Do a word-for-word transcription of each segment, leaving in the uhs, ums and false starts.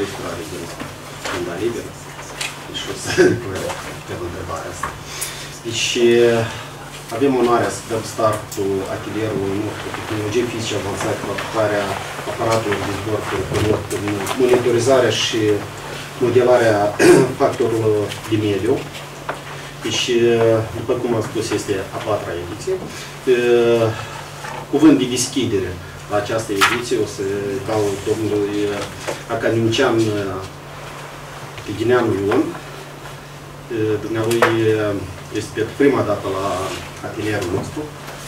lucrare din Unda Liberă. Deci o să putem întrebarea asta. Deci avem onoarea să dăm startul atelierului nostru cu tehnologie fizice avansate cu aplicarea aparatului de zbor pilot, monitorizarea și modelarea factorilor de mediu. Deci, după cum am spus, este a patra ediție. Cuvânt de deschidere la această ediție o să dau domnului academician Tighineanu Ion. Dumnealui este pentru prima dată la atelierul nostru.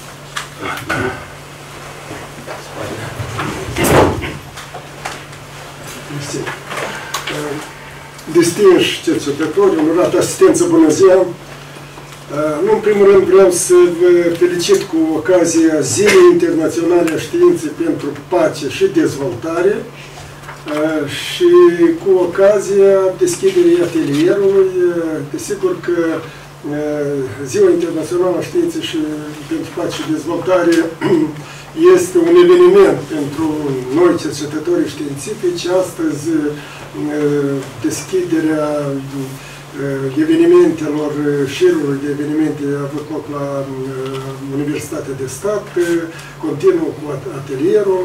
Distinși cercetători, onorat asistență, bună ziua! Nu, în primul rând vreau să vă felicit cu ocazia Zilei Internaționale a Științei pentru Pace și Dezvoltare și cu ocazia deschiderii atelierului. Desigur că Ziua Internațională a Științei și pentru Pace și Dezvoltare este un eveniment pentru noi, cercetătorii științifici. Astăzi, deschiderea evenimentelor, șirului de evenimente a avut loc la Universitatea de Stat, continuă cu atelierul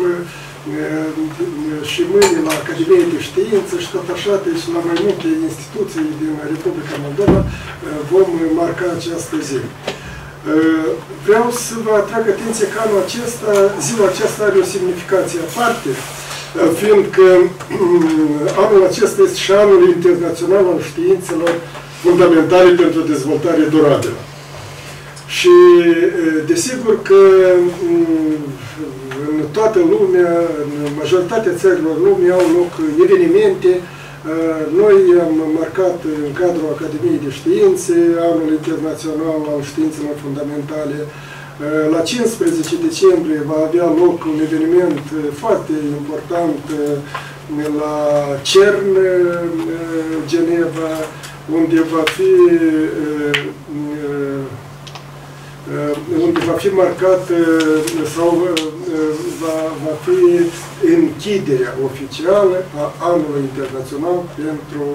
și mâine la Academia de Știință și tot așa, deci la mai multe instituții din Republica Moldova vom marca această zi. Vreau să vă atrag atenție că anul acesta, ziua aceasta are o semnificație aparte, fiindcă anul acesta este și anul internațional al științelor fundamentale pentru dezvoltare durabilă. Și desigur că în toată lumea, în majoritatea țărilor lumii au loc evenimente. Noi am marcat în cadrul Academiei de Științe anul internațional al științelor fundamentale. La cincisprezece decembrie va avea loc un eveniment foarte important la CERN, Geneva, unde va fi, unde va fi marcat sau va, va fi închiderea oficială a anului internațional pentru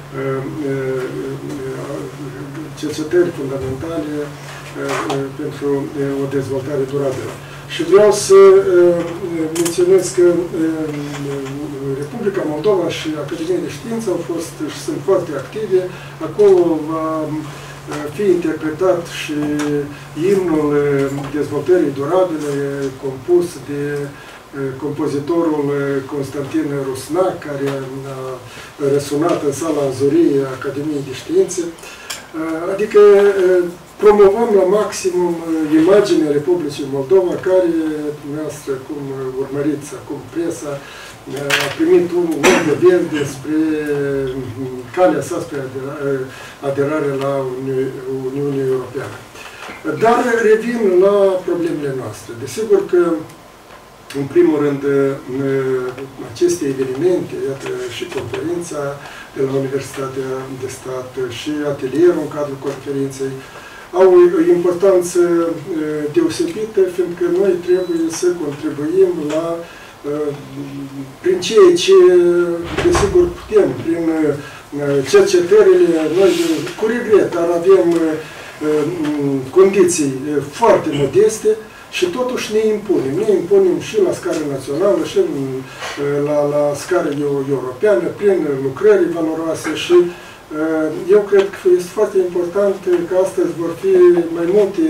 cercetări fundamentale pentru o dezvoltare durabilă. Și vreau să menționez că Republica Moldova și Academia de Știință au fost și sunt foarte active. Acolo va fi interpretat și imnul dezvoltării durabile compus de compozitorul Constantin Rusnac, care a răsunat în sala Anzoriei a Academiei de Științe. Adică promovăm la maximum imaginea Republicii Moldova, care, dumneavoastră, cum urmăriți acum presa, a primit un undă verde spre calea sa spre aderare la Uniunea Europeană. Dar revin la problemele noastre. Desigur că, în primul rând, aceste evenimente, iată, și conferința de la Universitatea de Stat și atelierul în cadrul conferinței, au o importanță deosebită, fiindcă noi trebuie să contribuim la, prin ceea ce, desigur, putem, prin cercetările, noi, cu regret, dar avem condiții foarte modeste și totuși ne impunem. Ne impunem și la scară națională, și la, la scară europeană, prin lucrări valoroase și eu cred că este foarte important că astăzi vor fi mai multe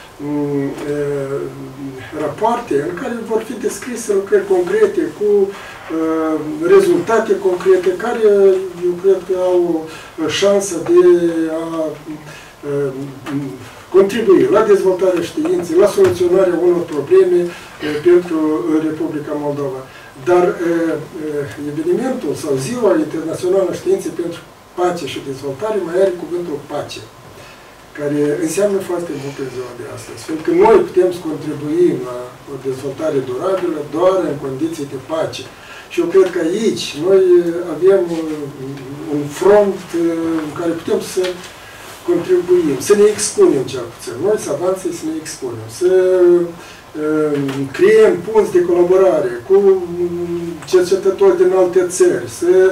rapoarte în care vor fi descrise lucrări concrete, cu rezultate concrete, care eu cred că au șansa de a contribui la dezvoltarea științei, la soluționarea unor probleme pentru Republica Moldova. Dar evenimentul sau Ziua Internațională a Științei pentru Pace și Dezvoltare mai are cuvântul pace, care înseamnă foarte mult în ziua de astăzi. Pentru că noi putem să contribuim la o dezvoltare durabilă doar în condiții de pace. Și eu cred că aici noi avem un front în care putem să contribuim, să ne expunem cel puțin. Noi, savanții, să ne expunem, să uh, creăm punți de colaborare cu cercetători din alte țări, să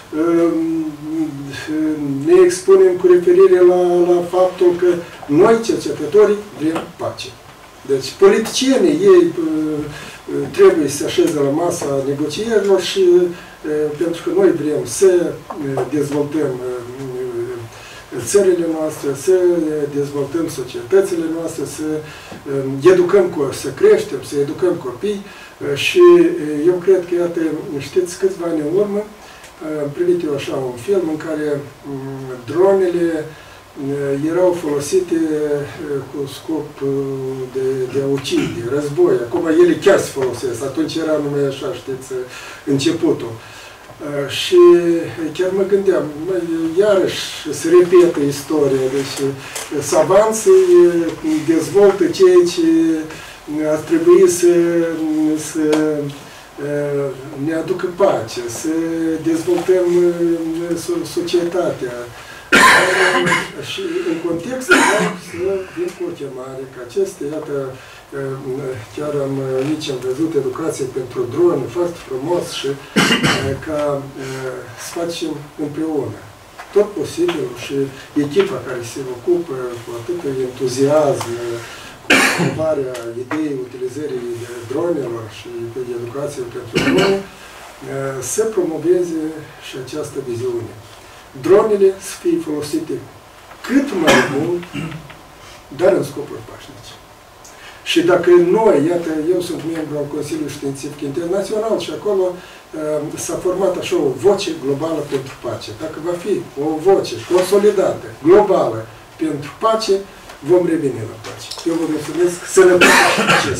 ne expunem cu referire la, la faptul că noi, cercetătorii, vrem pace. Deci, politicienii, ei trebuie să se așeze la masa negocierilor și pentru că noi vrem să dezvoltăm țările noastre, să dezvoltăm societățile noastre, să educăm, să creștem, să educăm copii. Și eu cred că, iată, știți, câțiva ani în urmă, am privit eu așa un film în care dronele erau folosite cu scop de, de a ucide, război. Acum ele chiar se folosesc. Atunci era numai așa, știți, începutul. Și chiar mă gândeam, iarăși se repetă istoria. Deci savanții dezvoltă ceea ce ar trebui să, să ne aducă pace, să dezvoltăm societatea. Și în contextul vreau să vin cu o chemare, că aceste, iată, chiar am, nici am văzut educație pentru drone, foarte frumos și ca să facem împreună tot posibil și echipa care se ocupă cu atâta entuziasm, cu promovarea ideii utilizării dronelor și de educație pentru drone, să promoveze și această viziune. Dronele să fie folosite cât mai mult, dar în scopuri pașnice. Și dacă noi, iată, eu sunt membru al Consiliului Științific Internațional și acolo uh, s-a format așa o voce globală pentru pace. Dacă va fi o voce consolidată, globală, pentru pace, vom reveni la pace. Eu vă mulțumesc, sănătate și succes!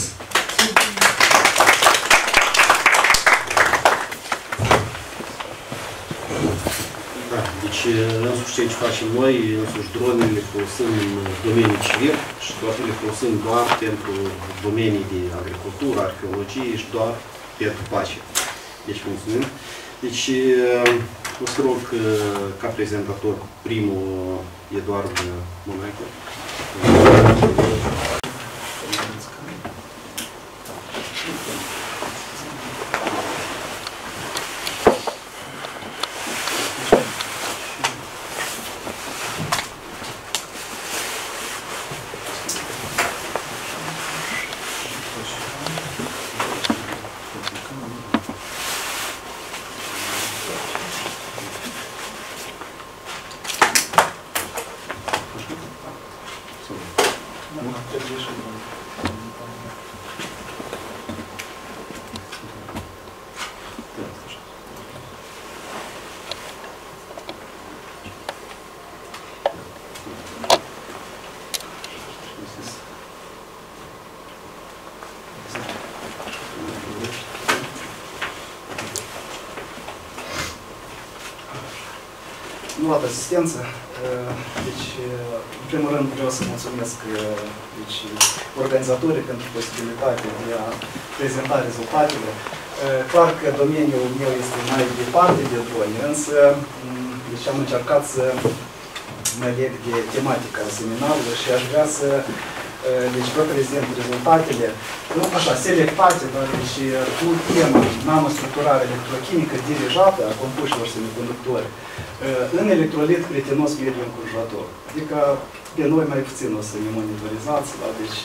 Deci, însuși ceea ce facem noi, însuși dronele le folosim în domeniul civil și doar le folosim doar pentru domenii de agricultură, arheologie și doar pentru pace. Deci, mulțumim. Deci, o să rog ca prezentator primul Eduard Monaco. Nu am asistență. Deci, în primul rând vreau să mulțumesc deci, organizatorii pentru posibilitatea de a prezenta rezultatele. Clar că domeniul meu este mai departe de drone, însă deci am încercat să mă leg de tematica seminarului și aș vrea să deci vă prezint rezultatele, nu așa, selectate, dar deci cu tema nanostructurare electrochimică dirijată a compușilor semiconductori în electrolit prietenos mediul înconjurător. Adică pe noi mai puțin o să ne monitorizați, da? Deci,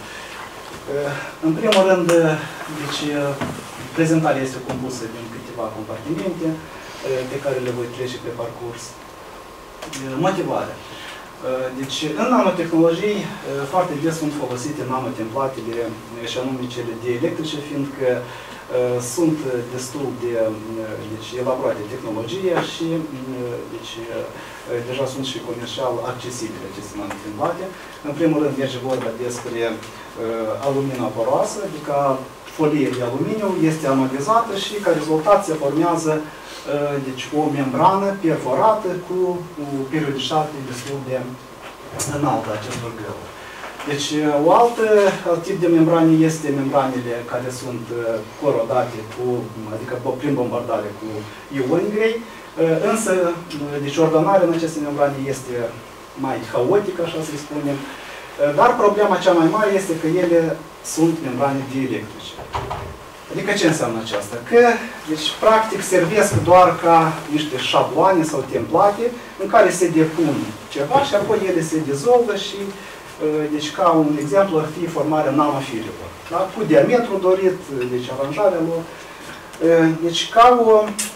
în primul rând, deci, prezentarea este compusă din câteva compartimente pe care le voi trece pe parcurs. Motivarea. Deci, în nanotehnologii, foarte des sunt folosite nanotemplatele, și anume cele dielectrice, fiindcă sunt destul de deci, elaborate tehnologie și deci, deja sunt și comercial accesibile aceste nanotemplate. În primul rând, merge vorba despre alumina poroasă, adică folie de aluminiu este anodizată și ca rezultat se formează deci, o membrană perforată cu o periodicitate destul de înaltă a acestor găuri. Deci, o altă alt tip de membrane este membranele care sunt corodate, cu, adică prin bombardare cu ioni grei, însă, deci, ordonarea în aceste membrane este mai haotică, așa să spunem, dar problema cea mai mare este că ele sunt membrane dielectrice. Adică ce înseamnă aceasta? Că, deci, practic, servesc doar ca niște șabloane sau template în care se depun ceva și apoi ele se dizolvă și, deci, ca un exemplu ar fi formarea nanofirilor. Da? Cu diametru dorit, deci aranjarea lor. Deci, ca o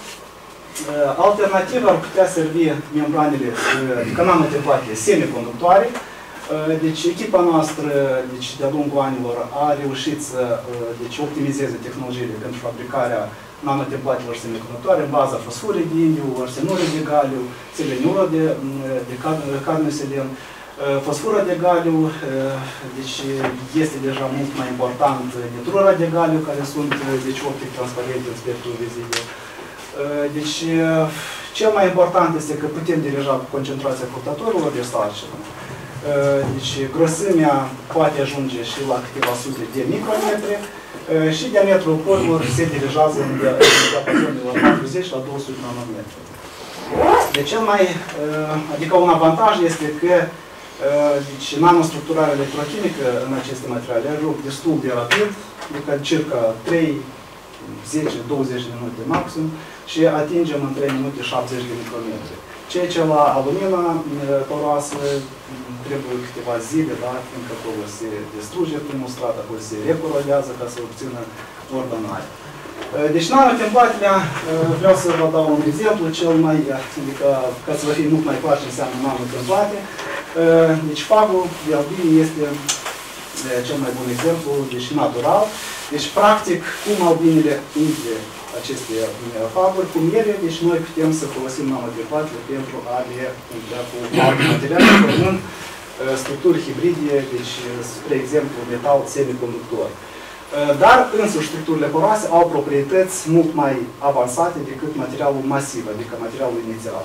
alternativă ar putea servi membranele, adică nanotemplate semiconductoare. Deci echipa noastră, deci, de-a lungul anilor, a reușit să deci, optimizeze tehnologiile pentru fabricarea nanotemplatelor semiconductoare în baza fosforului de indiu, arsenului de galiu, seleniură de, de cadmiu selen. Fosforul de galiu, deci, este deja mult mai important nitrura de galiu, care sunt deci, optic transparente în spectrul vizibil. Deci, cel mai important este că putem dirija concentrația purtătorilor de sarcină. Deci, grosimea poate ajunge și la câteva sute de micrometri și diametrul polilor se dirigează în diapazon de la patruzeci la două sute nanometri. Deci, cel mai, adică un avantaj este că deci, nanostructurarea electrochimică în aceste materiale ajung destul de rapid, adică circa trei, zece, douăzeci de minute maxim și atingem în trei minute șaptezeci de micrometri. Ceea ce la alumina poroasă trebuie câteva zile, da? Fiindcă acolo se distruge primul strat, apoi se recorodează ca să obțină ordonare. Deci nanotemplatele, vreau să vă dau un exemplu, cel mai, adică ca să vă fie mult mai clar ce înseamnă nanotemplate. Deci fagul de albine este cel mai bun exemplu, deci natural. Deci practic, cum albinele intre aceste faguri, cum ele, deci noi putem să folosim nanotemplatele pentru a le intra cu alte materiale, formând structuri hibride, deci, spre exemplu, metal semiconductor. Dar, însuși, structurile poroase au proprietăți mult mai avansate decât materialul masiv, adică materialul inițial.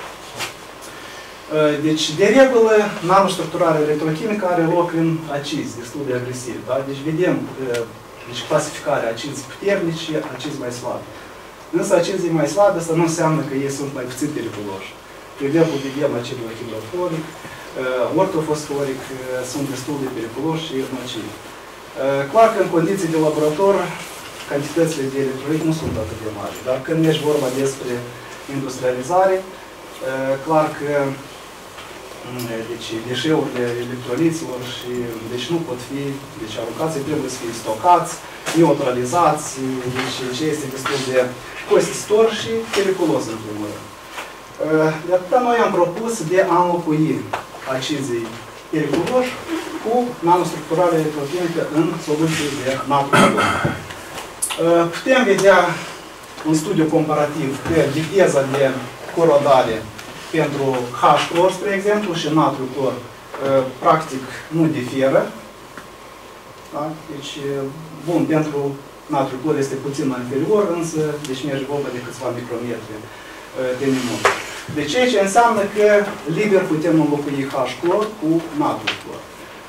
Deci, de regulă, nanostructurarea electrochimică are loc în acizi, destul de agresivi. Da? Deci, vedem deci, clasificarea acizi puternici și acizi mai slabi. Însă, acizii mai slabi, asta nu înseamnă că ei sunt mai puțin periculoși. De exemplu, vedem acidul hidroforic, ortofosforic, sunt destul de periculoși și nocivi. Clar că în condiții de laborator, cantitățile de electrolit nu sunt atât de mari. Dar când ești vorba despre industrializare, clar că deci, deșeurile electroliților și, deci, nu pot fi deci, aruncați, trebuie să fie stocați, neutralizați, deci, ce este destul de costisitor și periculos în primul rând. De atâta noi am propus de a înlocui acizii periculoși cu nanostructurare electrochimică în soluții de natru. Putem vedea în studiu comparativ că viteza de corodare pentru H-clor, spre exemplu, și natru-clor, practic, nu diferă. Da? Deci, bun, pentru natru-clor este puțin mai inferior, însă, deci merge vorba de câțiva micrometri de minut. Deci, ceea ce înseamnă că liber putem înlocui H-clor cu natru-clor.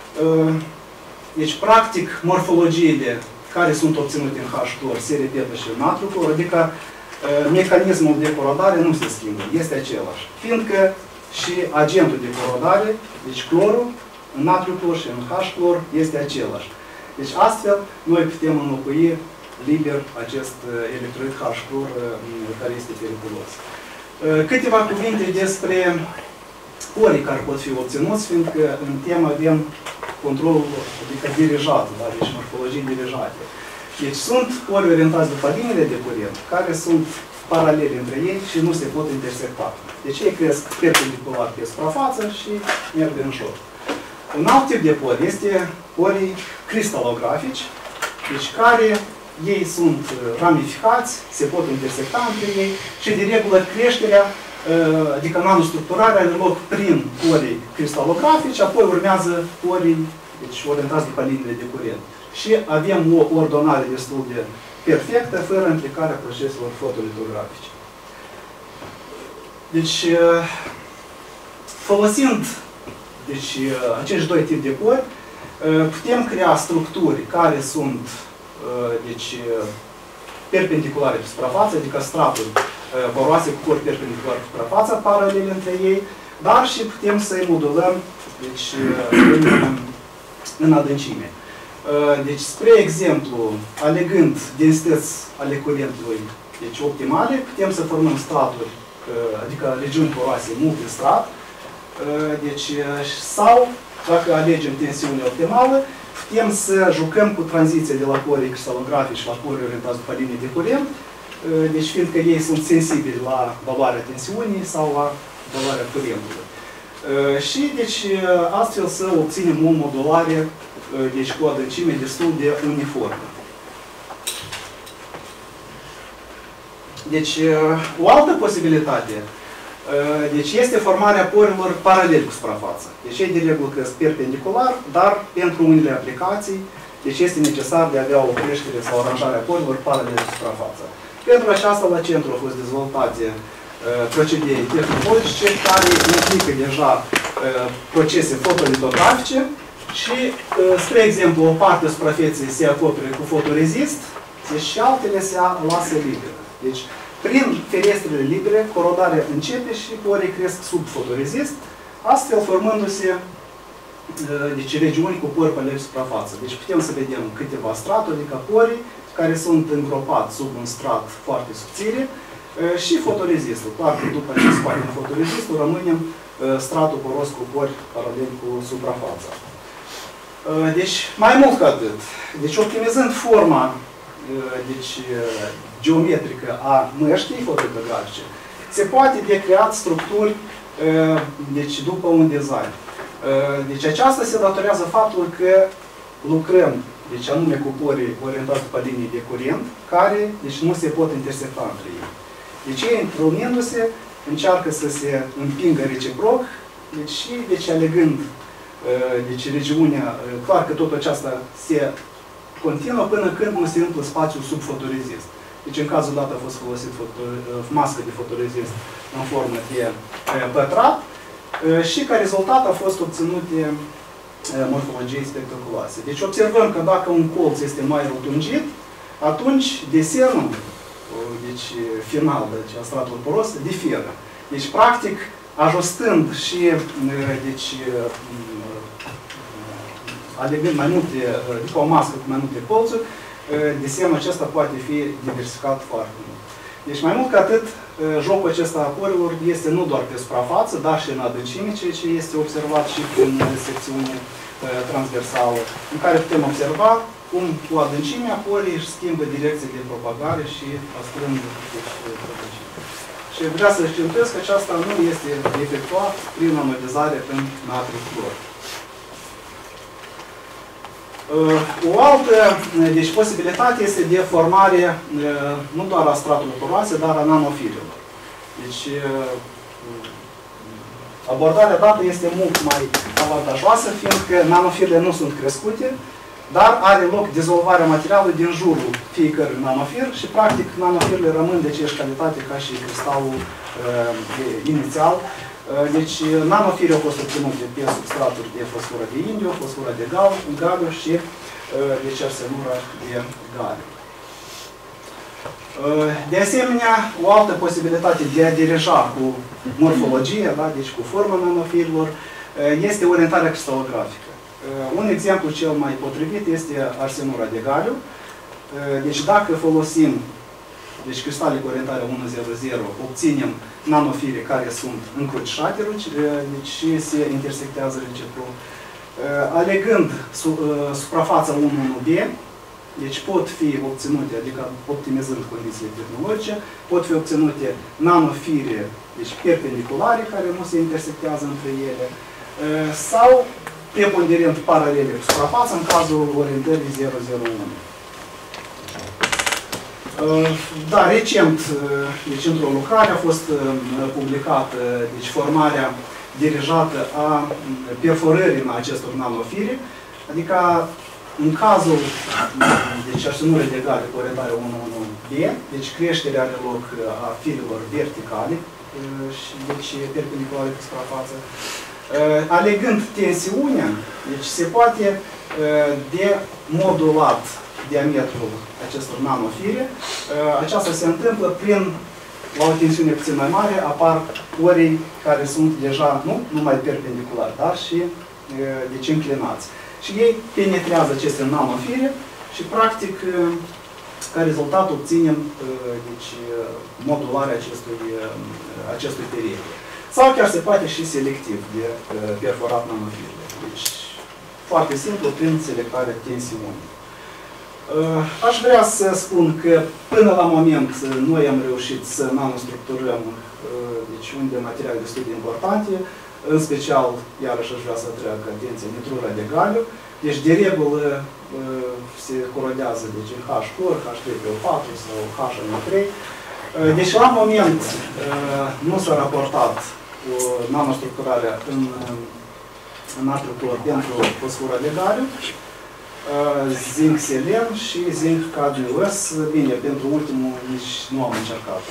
Deci, practic, morfologiile care sunt obținute în H-clor se repetă și în natru-clor, adică mecanismul de corodare nu se schimbă, este același. Fiindcă și agentul de corodare, deci clorul, în natru-clor și în H-clor, este același. Deci astfel, noi putem înlocui liber acest electrolit H-clor care este periculos. Câteva cuvinte despre porii care pot fi obținuți, fiindcă în temă avem controlul, adică dirijat, da? Deci morfologii dirijate. Deci sunt pori orientați după liniile de curent, care sunt paralele între ei și nu se pot intersecta. Deci ei cresc perpendicular pe suprafață și merg în șor. Un alt tip de pori este porii cristalografici, deci care ei sunt ramificați, se pot intersecta între ei și de regulă creșterea, adică nanostructurarea are loc prin porii cristalografici, apoi urmează porii deci, orientați după liniile de curent. Și avem o ordonare destul de perfectă, fără implicarea proceselor fotolitografice. Deci, folosind deci, acești doi tipi de pori, putem crea structuri care sunt deci, perpendiculare pe suprafață, adică straturi poroase cu pori perpendiculare pe suprafață, paralele între ei, dar și putem să-i modulăm deci, în, în adâncime. Deci, spre exemplu, alegând densități ale curentului, deci optimale, putem să formăm straturi, adică regiuni poroase multistrat, deci, sau, dacă alegem tensiune optimală, putem să jucăm cu tranziția de la pori cristalografici la pori orientați după linii de curent, deci fiindcă ei sunt sensibili la valoarea tensiunii sau la valoarea curentului. Și deci astfel să obținem o modulare deci cu o adâncime destul de uniformă. Deci o altă posibilitate deci este formarea porilor paralel cu suprafața. Deci ei de regulă cresc perpendicular, dar pentru unele aplicații deci este necesar de a avea o creștere sau aranjare a porilor paralel cu suprafața. Pentru aceasta la centru au fost dezvoltate procedee tehnologice care implică deja procese fotolitografice și, spre exemplu, o parte a suprafeței se acopere cu fotorezist și altele se lasă libere. Deci, prin ferestrele libere, corodarea începe și porii cresc sub fotorezist, astfel formându-se deci, regiuni cu pori paralel suprafață. Deci putem să vedem câteva straturi, adică porii care sunt îngropați sub un strat foarte subțire și fotorezistul. Clar că după ce scoatem fotorezistul, rămânem stratul poros cu pori paralel cu suprafața. Deci, mai mult ca atât, deci optimizând forma deci, geometrică a măștii fotolitografice, se poate de creat structuri deci, după un design. Deci aceasta se datorează faptului că lucrăm deci anume cu porii orientați după linii de curent, care deci, nu se pot intersecta între ei. Deci ei, întâlnindu-se, încearcă să se împingă reciproc, deci și deci, alegând deci, regiunea, clar că tot aceasta se continuă până când nu se umplă spațiul sub fotorezist. Deci în cazul dat a fost folosit mască de fotorezist în formă de pătrat și ca rezultat a fost obținute morfologii spectaculoase. Deci observăm că dacă un colț este mai rotungit, atunci desenul deci, final deci, a stratului poros diferă. Deci, practic, ajustând și deci, alegând mai multe, după o mască cu mai multe colțuri, desenul acesta poate fi diversificat foarte mult. Deci, mai mult ca atât, jocul acesta a porilor este nu doar pe suprafață, dar și în adâncime, ceea ce este observat și prin secțiune transversală, în care putem observa cum cu adâncimea porii își schimbă direcția de propagare și păstrând deci, adâncime. Și vreau să știuntesc că aceasta nu este efectuat prin anodizare în natriu clor. O altă deci, posibilitate este de formare nu doar a stratului poroase, dar a nanofirilor. Deci, abordarea dată este mult mai avantajoasă, fiindcă nanofirile nu sunt crescute, dar are loc dizolvarea materialului din jurul fiecărui nanofir și, practic, nanofirile rămân de aceeași calitate ca și cristalul uh, inițial. Uh, deci, nanofirii au fost obținute pe substraturi de fosfură de indiu, fosfură de galiu și uh, deci arsenură de galiu. De asemenea, o altă posibilitate de a dirija cu morfologia, da, deci cu forma nanofirilor, este orientarea cristalografică. Un exemplu cel mai potrivit este arsenura de galiu. Deci dacă folosim deci cristale cu orientare unu zero zero, obținem nanofire care sunt încrucișate, deci și se intersectează reciproc. Alegând suprafața unu unu B, deci pot fi obținute, adică optimizând condițiile tehnologice, pot fi obținute nanofire, deci perpendiculare, care nu se intersectează între ele, sau preponderent paralele cu suprafața în cazul orientării zero zero unu. Da, recent, deci într-o lucrare a fost publicată deci, formarea dirijată a perforării acestor nanofire, adică în cazul deci, arsenurei de galiu cu orientare unu unu B, deci creșterea are loc a firilor verticale, și, deci perpendiculare cu suprafață. Alegând tensiunea, deci se poate de modulat diametrul acestor nanofire. Aceasta se întâmplă prin, la o tensiune puțin mai mare, apar porii care sunt deja nu numai perpendiculari, dar și deci inclinați. și ei penetrează aceste nanofire și practic ca rezultat obținem deci, modularea acestui, acestui perete. Sau chiar se poate și selectiv de perforat nanofirile. Deci foarte simplu prin selectarea tensiunii. Aș vrea să spun că până la moment noi am reușit să nanostructurăm deci, unde materiale destul de importante, în special, iarăși aș vrea să atrag atenția, nitrura de galiu. Deci, de regulă, se corodează deci, în H clor, H trei P O patru sau H N trei. Deci, la moment, nu s-a raportat o nanostructurare în, în natriu clor pentru fosfura de galiu, zinc selen și zinc cadmiu S. Bine, pentru ultimul nici nu am încercat.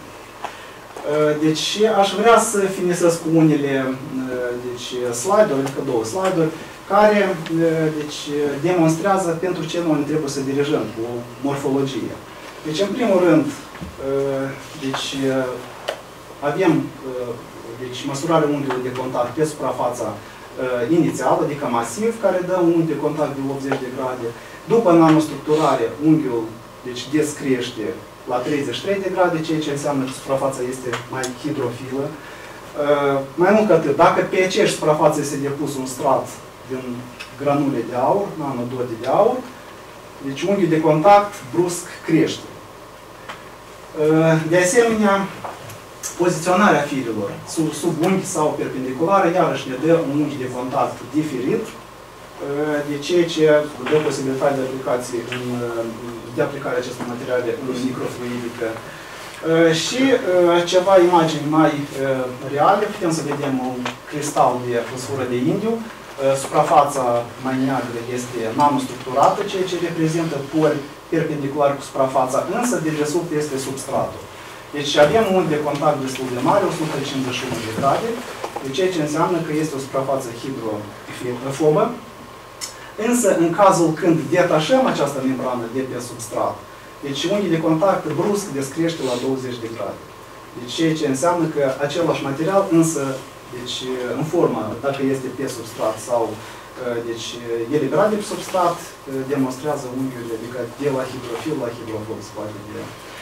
Deci aș vrea să finisesc cu unele deci, slide-uri, adică două slide-uri, care deci, demonstrează pentru ce noi trebuie să dirijăm cu morfologie. Deci, în primul rând, deci, avem deci, măsurarea unghiului de contact pe suprafața inițială, adică masiv, care dă un unghi de contact de optzeci de grade. După nanostructurare, unghiul deci, descrește la treizeci și trei de grade, ceea ce înseamnă că suprafața este mai hidrofilă. Uh, mai mult ca atât, dacă pe aceeași suprafață este depus un strat din granule de aur, nanodode de aur, deci unghiul de contact brusc crește. Uh, de asemenea, poziționarea firilor sub, sub unghi sau perpendiculară, iarăși ne dă un unghi de contact diferit, uh, de ceea ce dă posibilitatea de aplicație în de aplicarea acestor materiale în microfluidică. Și ceva imagini mai reale, putem să vedem un cristal de fosfură de indiu. Suprafața mai neagră este nanostructurată, ceea ce reprezintă pori perpendiculari cu suprafața, însă de desubt este substratul. Deci avem un de contact destul de mare, o sută cincizeci și unu de grade, ceea ce înseamnă că este o suprafață hidrofobă. Însă, în cazul când detașăm această membrană de pe substrat, deci unghiul de contact brusc descrește la douăzeci de grade. Deci, ceea ce înseamnă că același material, însă, deci, în formă, dacă este pe substrat sau deci, eliberat de pe substrat, demonstrează unghiurile, adică de la hidrofil la hidrofob, se poate de,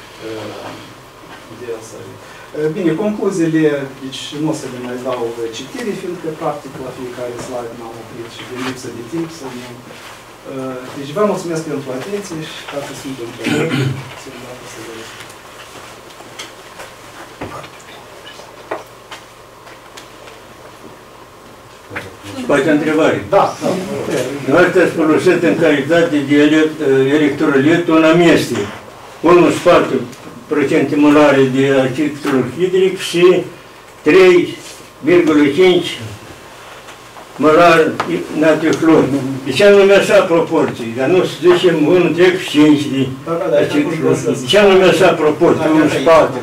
de sări. Bine, concluziile, deci nu o să le mai dau citire, fiindcă practic la fiecare slide m-am oprit și de lipsă de timp să nu... Deci vă mulțumesc pentru atenție și dacă sunt întrebări, sunt gata să vă răspund. Poate întrebare? Da, da. Nu ați folosit în calitate de electrolit un amestec. unu virgulă patru molare de acid clorhidric și trei virgulă cinci molare natriu clor. De ce anume așa proporții? Dar nu să zicem unu virgulă cinci de acid clorhidric. De ce anume așa proporții? unu virgulă patru.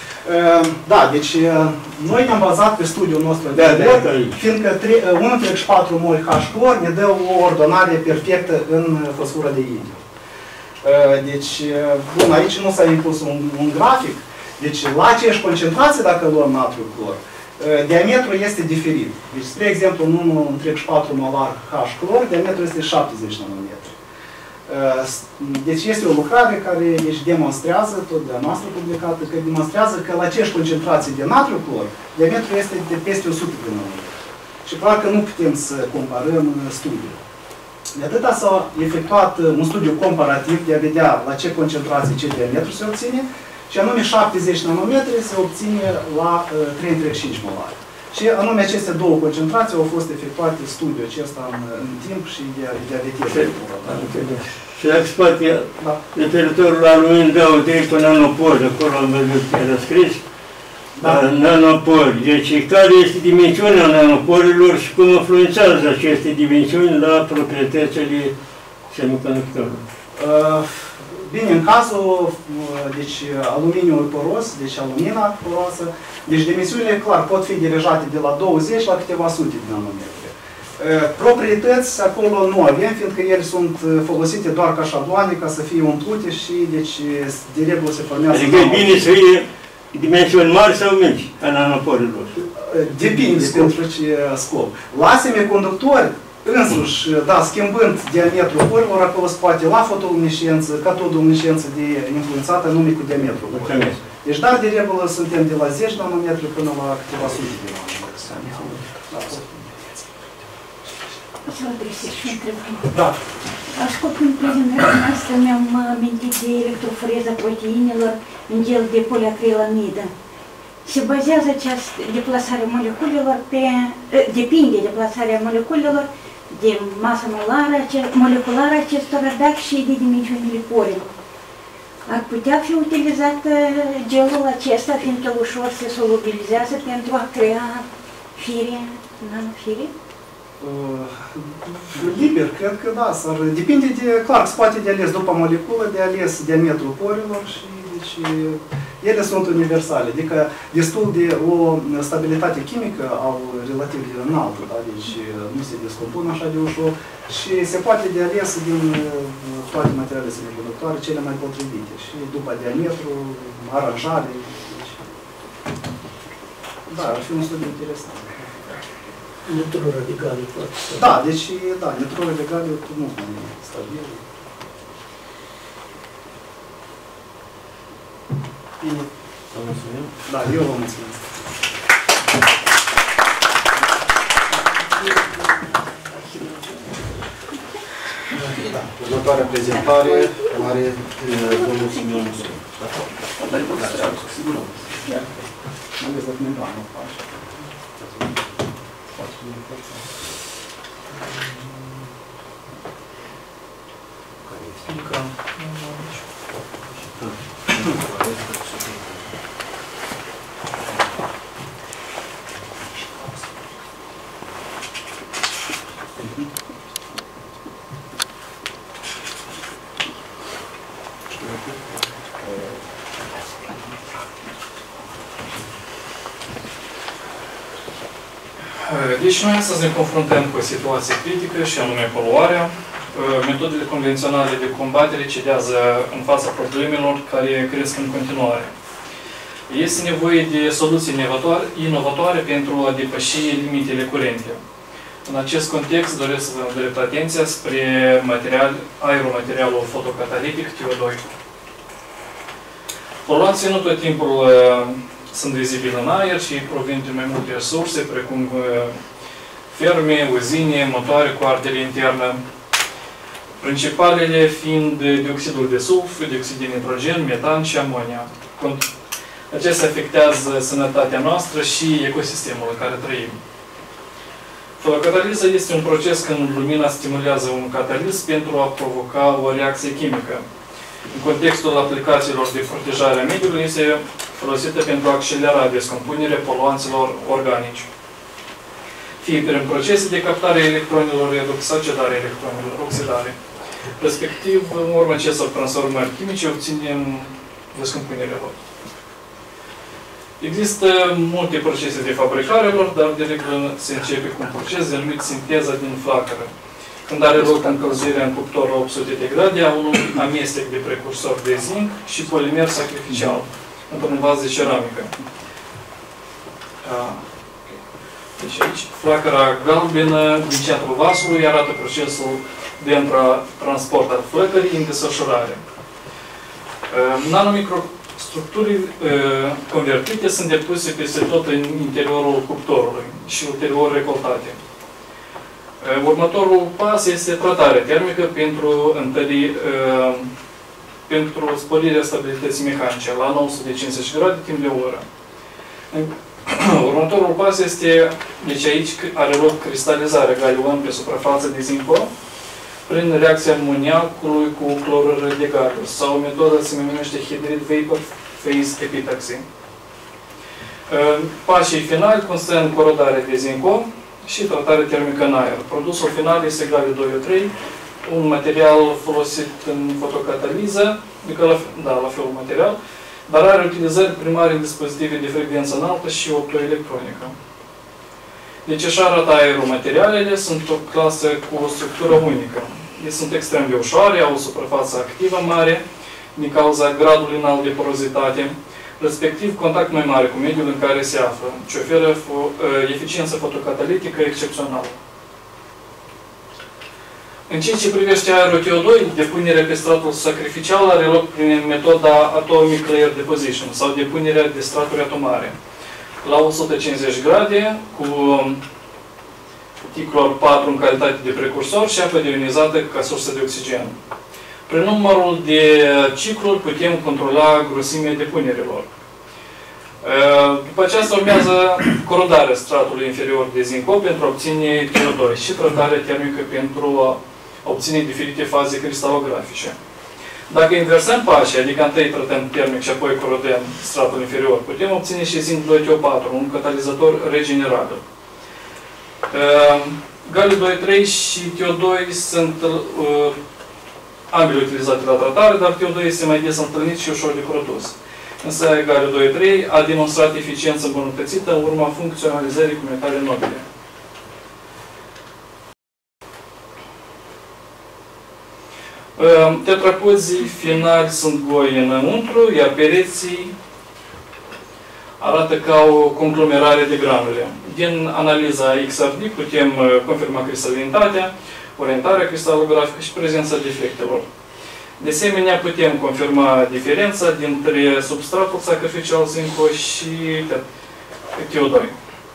Da, deci noi ne-am bazat pe studiul nostru de vot, fiindcă unu virgulă patru mol H clor ne dă o ordonare perfectă în fosfură de indiu. Deci, bun, aici nu s-a impus un, un grafic. Deci, la aceeași concentrație, dacă luăm natriu clor, diametrul este diferit. Deci, spre exemplu, în unu virgulă patru molar H clor, diametrul este șaptezeci nanometri. Deci, este o lucrare care deci, demonstrează, tot de-a noastră publicată, că demonstrează că la aceeași concentrație de natriu clor, diametrul este de peste o sută de nanometri. Și clar că nu putem să comparăm studiul. De atâta s-a efectuat un studiu comparativ de a vedea la ce concentrație, ce diametru se obține, și anume șaptezeci nanometri se obține la trei virgulă cinci molari. Și anume aceste două concentrații au fost efectuate studiul acesta în, în timp și de a, de a vedea. Și dacă se poate, da. Referitor la lumină de trei cu nanopori, acolo am văzut că era scris, da. Nanopori. Deci, care este dimensiunea nanoporilor și cum influențează aceste dimensiuni la proprietățile semiconductorului? Uh, bine, în cazul deci, aluminiului poros, deci alumina poroasă, deci dimensiunile, clar, pot fi dirijate de la douăzeci la câteva sute de nanometri. Uh, proprietăți acolo nu avem, fiindcă ele sunt folosite doar ca șabloane, ca să fie umplute și, deci, de regulă se formează... Adică e bine să fie dimensiuni mari sau mici a nanoporilor? Depinde pentru ce scop. La semiconductori, însuși, da, schimbând diametrul părului, acolo se poate la fotoluminescență, catodoluminescență de influențată numai cu diametrul părului. Deci, dar de regulă suntem de la zece nanometri până la câteva sute de nanometri. O să vă adresez și o întrebare. Da. Ascultând prezentarea noastră, mi-am amintit de electroforeza proteinelor în gel de poliacrilamidă. Se bazează această deplasare moleculelor pe... depinde deplasarea moleculelor de masa molară, moleculară acestora, dar și de dimensiunile porilor. Ar putea fi utilizat gelul acesta, fiindcă ușor se solubilizează pentru a crea fire, nanofire? Uh, liber, cred că da. Ar, depinde de, clar, se poate de ales după moleculă, de ales diametrul porilor și deci, ele sunt universale. Adică destul de o stabilitate chimică au relativ de înaltă, da? Deci nu se descompun așa de ușor și se poate de ales din toate materialele semiconductoare cele mai potrivite și după diametru, aranjare. Deci, da, ar fi un studiu interesant. Neutrul radical e foarte stabil. Da, deci, da, neutrul radical e mult mai stabil. Bine, vă mulțumim. Da, eu vă mulțumesc. Da. Următoarea prezentare are domnul Simeon Musul. Am găsit membranul, așa. Deci noi astăzi ne confruntăm cu o situație critică și anume poluarea. Metodele convenționale de combatere cedează în fața problemelor care cresc în continuare. Este nevoie de soluții inovatoare pentru a depăși limitele curente. În acest context doresc să vă îndrept atenția spre material, aeromaterialul fotocatalitic T O doi. Poluanții nu tot timpul sunt vizibili în aer și provin din mai multe surse, precum ferme, uzine, motoare cu ardere internă, principalele fiind dioxidul de sulf, dioxid de nitrogen, metan și amonia. Acestea afectează sănătatea noastră și ecosistemul în care trăim. Fotocataliza este un proces când lumina stimulează un catalist pentru a provoca o reacție chimică. În contextul aplicațiilor de protejare a mediului este folosită pentru a accelera descompunerea poluanților organici. Fie prin procese de captare a electronilor redox sau cedare a electronilor, oxidare. Respectiv, în urma acestor transformări chimice, obținem descompunerea lor. Există multe procese de fabricare lor, dar de regulă se începe cu un proces denumit sinteza din flacără. Când are loc încălzirea în cuptor la opt sute de grade, a unui amestec de precursor de zinc și polimer sacrificial într-un vas de ceramică. Deci aici, flacăra galbenă din centrul vasului arată procesul de transport al flăcării în desfășurare. Nanomicrostructurile convertite sunt depuse peste tot în interiorul cuptorului și ulterior recoltate. Următorul pas este tratarea termică pentru, întări, pentru sporirea stabilității mecanice la nouă sute cincizeci de grade timp de o oră. Următorul pas este, deci aici are loc cristalizarea galion pe suprafață de zinco prin reacția amoniacului cu clorură de galiu sau metoda se numește hybrid vapor phase epitaxy. Pașii finali constă în corodare de zinco și tratare termică în aer. Produsul final este egal de doi O trei, un material folosit în fotocataliză, adică la, da, la fel un material, dar are utilizări primare în dispozitive de frecvență înaltă și optoelectronică. Deci așa arată aeromaterialele, sunt o clasă cu o structură unică. Ele sunt extrem de ușoare, au o suprafață activă mare, din cauza gradului înalt de porozitate, respectiv contact mai mare cu mediul în care se află, ce oferă eficiență fotocatalitică excepțională. În ceea ce privește aerul T O doi, depunerea pe stratul sacrificial are loc prin metoda Atomic Layer Deposition sau depunerea de straturi atomare. La o sută cincizeci grade, cu ticlor patru în calitate de precursor și apă deionizată ca sursă de oxigen. Prin numărul de cicluri putem controla grosimea depunerilor. După aceasta urmează corodarea stratului inferior de zinco pentru a obține T O doi și tratarea termică pentru a obține diferite faze cristalografice. Dacă inversăm pașii, adică întâi tratăm termic și apoi corodăm stratul inferior, putem obține și zinc doi T O patru, un catalizator regenerabil. Galiu doi trei și T O doi sunt uh, ambele utilizate la tratare, dar T O doi este mai des întâlnit și ușor de produs. Însă Galiu doi trei a demonstrat eficiență îmbunătățită în urma funcționalizării cu metale nobile. Tetrapozii finali sunt goi înăuntru, iar pereții arată ca o conglomerare de granule. Din analiza X R D putem confirma cristalinitatea, orientarea cristalografică și prezența defectelor. De asemenea, putem confirma diferența dintre substratul sacrificial zinco și T O doi.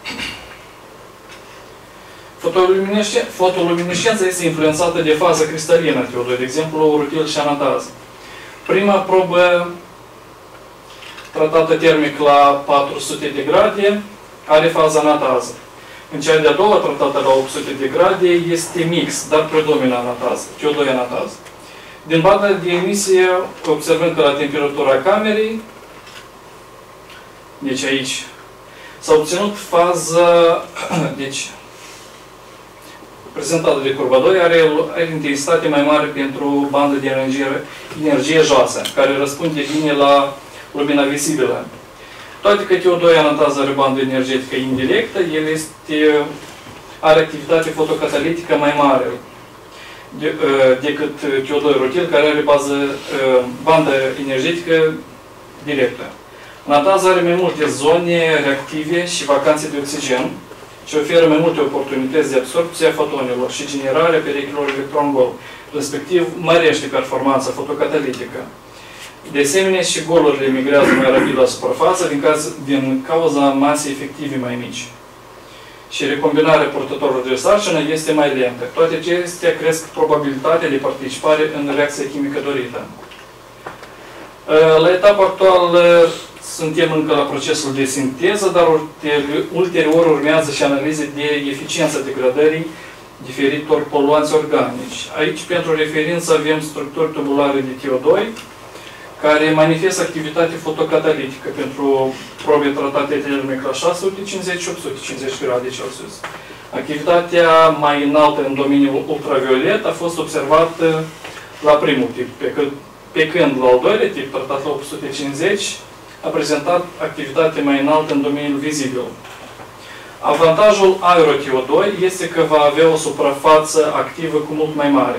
Fotoluminescența este influențată de faza cristalină T O doi, de exemplu, rutil și anataz. Prima probă tratată termic la patru sute de grade are faza anatază. În cea de-a doua, tratată la opt sute de grade, este mix, dar predomină anataz, T O doi anataz. Din banda de emisie, observăm că la temperatura camerei, deci aici, s-a obținut faza, deci, prezentată de curba doi, are, are intensitate mai mare pentru bandă de energie, energie joasă, care răspunde bine la lumina vizibilă. Toate că T O doi anataz are bandă energetică indirectă, el este, are activitate fotocatalitică mai mare de, decât T O doi rutil, care are bază, bandă energetică directă. Anataz are mai multe zone reactive și vacanțe de oxigen și oferă mai multe oportunități de absorbție a fotonilor și generarea perechilor electron-gol, respectiv mărește performanța fotocatalitică. De asemenea, și golurile migrează mai rapid la suprafață din, caz, din cauza masei efective mai mici. Și recombinarea purtătorului de sarcină este mai lentă. Toate acestea cresc probabilitatea de participare în reacția chimică dorită. La etapa actuală suntem încă la procesul de sinteză, dar ulterior urmează și analize de eficiență degradării diferitor poluanți organici. Aici, pentru referință, avem structuri tubulare de T O doi, care manifestă activitate fotocatalitică pentru probe tratate termic la șase sute cincizeci și opt sute cincizeci grade Celsius. Activitatea mai înaltă în domeniul ultraviolet a fost observată la primul tip, pe când, pe când la al doilea tip, tratat la opt sute cincizeci, a prezentat activitate mai înaltă în domeniul vizibil. Avantajul aero-T O doi este că va avea o suprafață activă cu mult mai mare.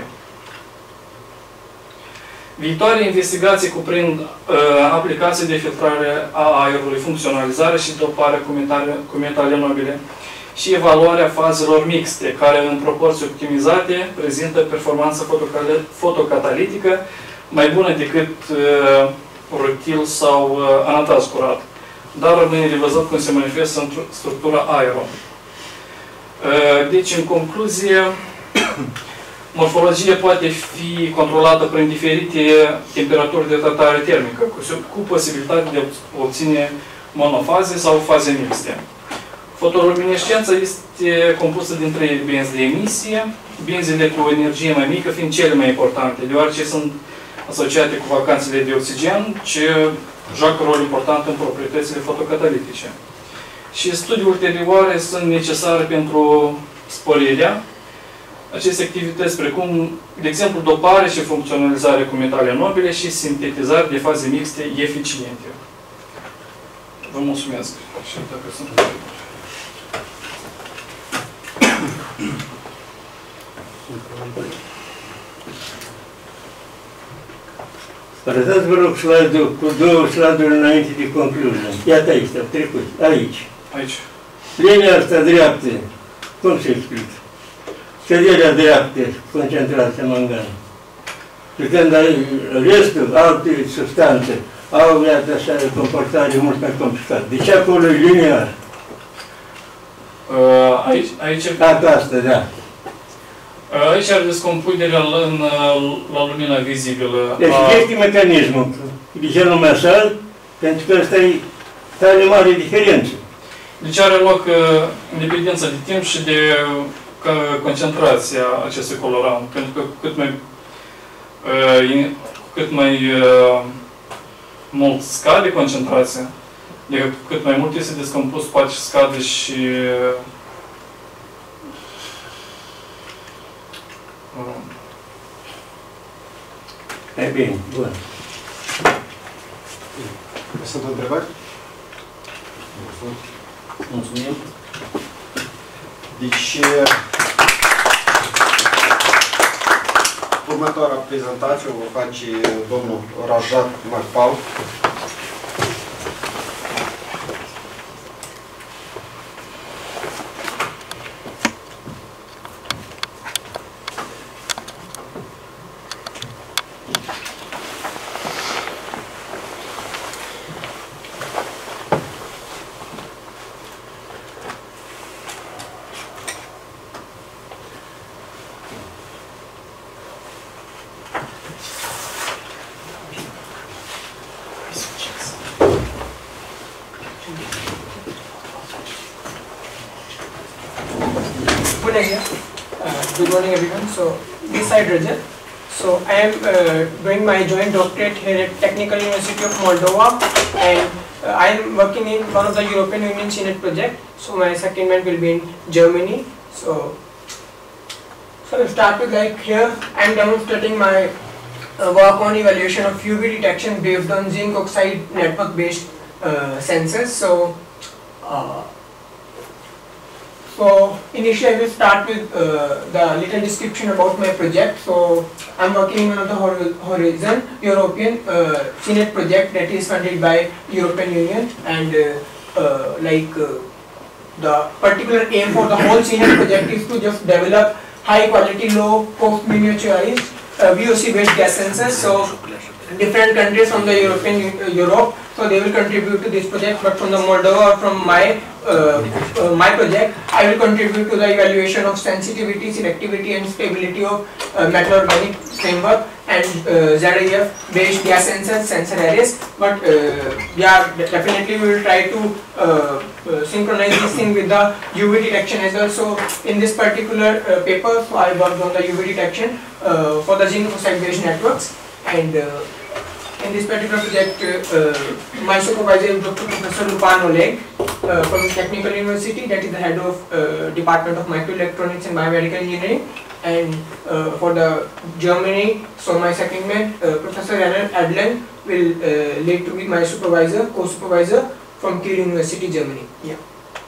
Viitoare investigații cuprind uh, aplicații de filtrare a aerului, funcționalizare și dopare cu metale, cu metale nobile și evaluarea fazelor mixte, care în proporții optimizate prezintă performanță fotocatalitică mai bună decât uh, rutil sau uh, anataz curat, dar rămâne de văzut cum se manifestă în structura aero. Uh, deci, în concluzie, morfologia poate fi controlată prin diferite temperaturi de tratare termică, cu, cu posibilitatea de a obține monofaze sau faze mixte. Fotoluminescența este compusă din trei benzi de emisie, benzile cu energie mai mică fiind cele mai importante, deoarece sunt asociate cu vacanțele de oxigen, ce joacă rol important în proprietățile fotocatalitice. Și studii ulterioare sunt necesare pentru sporirea aceste activități, precum, de exemplu, dopare și funcționalizare cu metale nobile și sintetizare de faze mixte eficiente. Vă mulțumesc. Și dacă sunt arătați, vă rog, slide-ul cu două slide-uri înainte de concluzie. Iată aici, am trecut. Aici. Aici. Linia asta dreaptă, cum se explică? căderea dreaptă, concentrația mangană. Și când restul, alte substanțe, au viața așa de comportare mult mai complicat. Deci acolo e linear. Uh, aici, aici, Data asta, da. aici are descompunerea în, la lumina vizibilă. Deci a... este mecanismul. De ce numai așa? Pentru că asta e tare mare diferență. Deci are loc în dependență de timp și de concentrația acestui colorant. Pentru că cât mai, cât mai mult scade concentrația, adică cât mai mult este descompus, poate scade și E bine, bun. Sunt întrebări? Mulțumim. Deci, următoarea prezentație o va face domnul Rajat Magpal. Good morning everyone. So this side Rajat. So I am uh, doing my joint doctorate here at Technical University of Moldova, and uh, I am working in one of the European Union Senate project. So my secondment will be in Germany. So so I'll start with like here I am demonstrating my uh, work on evaluation of U V detection based on zinc oxide network based uh, sensors. So uh, So initially I will start with uh, the little description about my project. So I am working in one of the Horizon European uh, Senate project that is funded by European Union, and uh, uh, like uh, the particular aim for the whole Senate project is to just develop high quality, low cost miniaturized uh, V O C based gas sensors. So different countries from the European uh, Europe, so they will contribute to this project, but from the Moldova or from my uh, uh, my project, I will contribute to the evaluation of sensitivity, selectivity and stability of uh, metal organic framework and uh, Z I F based gas sensors, sensor arrays. But uh, yeah, definitely we will try to uh, uh, synchronize this thing with the U V detection as well. So in this particular uh, paper, so I worked on the U V detection uh, for the zinc oxide based networks. And uh, in this particular project, uh, uh, my supervisor is Doctor Professor Lupan Oleg uh, from Technical University, that is the head of uh, Department of Microelectronics and Biomedical Engineering. And uh, for the Germany, so my secondment, uh, Professor Alan Adlen will uh, lead to be my supervisor, co-supervisor from Kiel University, Germany. Yeah.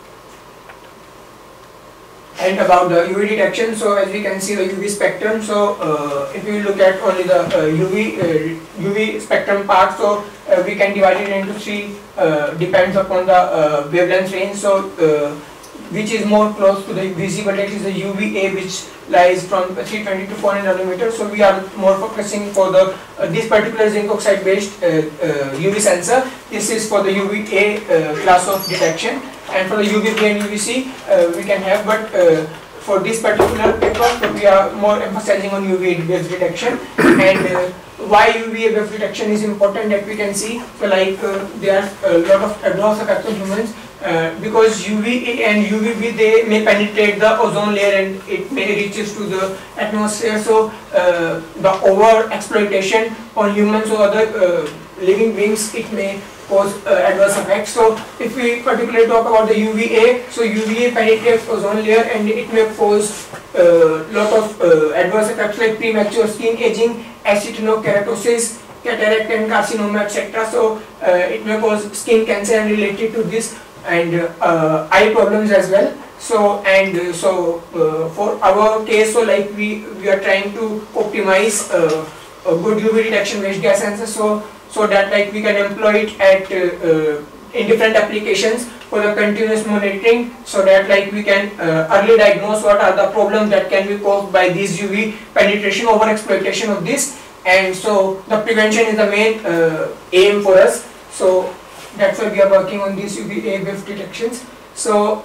And about the U V detection, so as we can see the U V spectrum, so uh, if we look at only the uh, U V uh, U V spectrum part, so uh, we can divide it into three, uh, depends upon the uh, wavelength range. So uh, which is more close to the visible, that is the U V A, which lies from three twenty to four hundred nanometers. So we are more focusing for the uh, this particular zinc oxide based uh, uh, U V sensor. This is for the U V A uh, class of detection. And for the U V B and U V C, uh, we can have, but uh, for this particular paper, so we are more emphasizing on U V A-based detection. And uh, why U V A-based detection is important, that we can see, so like uh, there are a lot of adverse effects on humans, uh, because U V A and U V B, they may penetrate the ozone layer and it may reaches to the atmosphere. So uh, the over exploitation on humans or other uh, living beings, it may cause uh, adverse effects. So if we particularly talk about the U V A, so U V A penetrates ozone layer and it may cause a uh, lot of uh, adverse effects like premature skin aging, acetinokeratosis, cataract and carcinoma, et cetera. So uh, it may cause skin cancer and related to this, and uh, eye problems as well. So and uh, so uh, for our case, so like we we are trying to optimize uh, a good U V detection based gas sensor, so so that like we can employ it at uh, uh, in different applications. for the continuous monitoring, so that like we can uh, early diagnose what are the problems that can be caused by these U V penetration over exploitation of this. And so the prevention is the main uh, aim for us. So that's why we are working on these U V A wave detections. So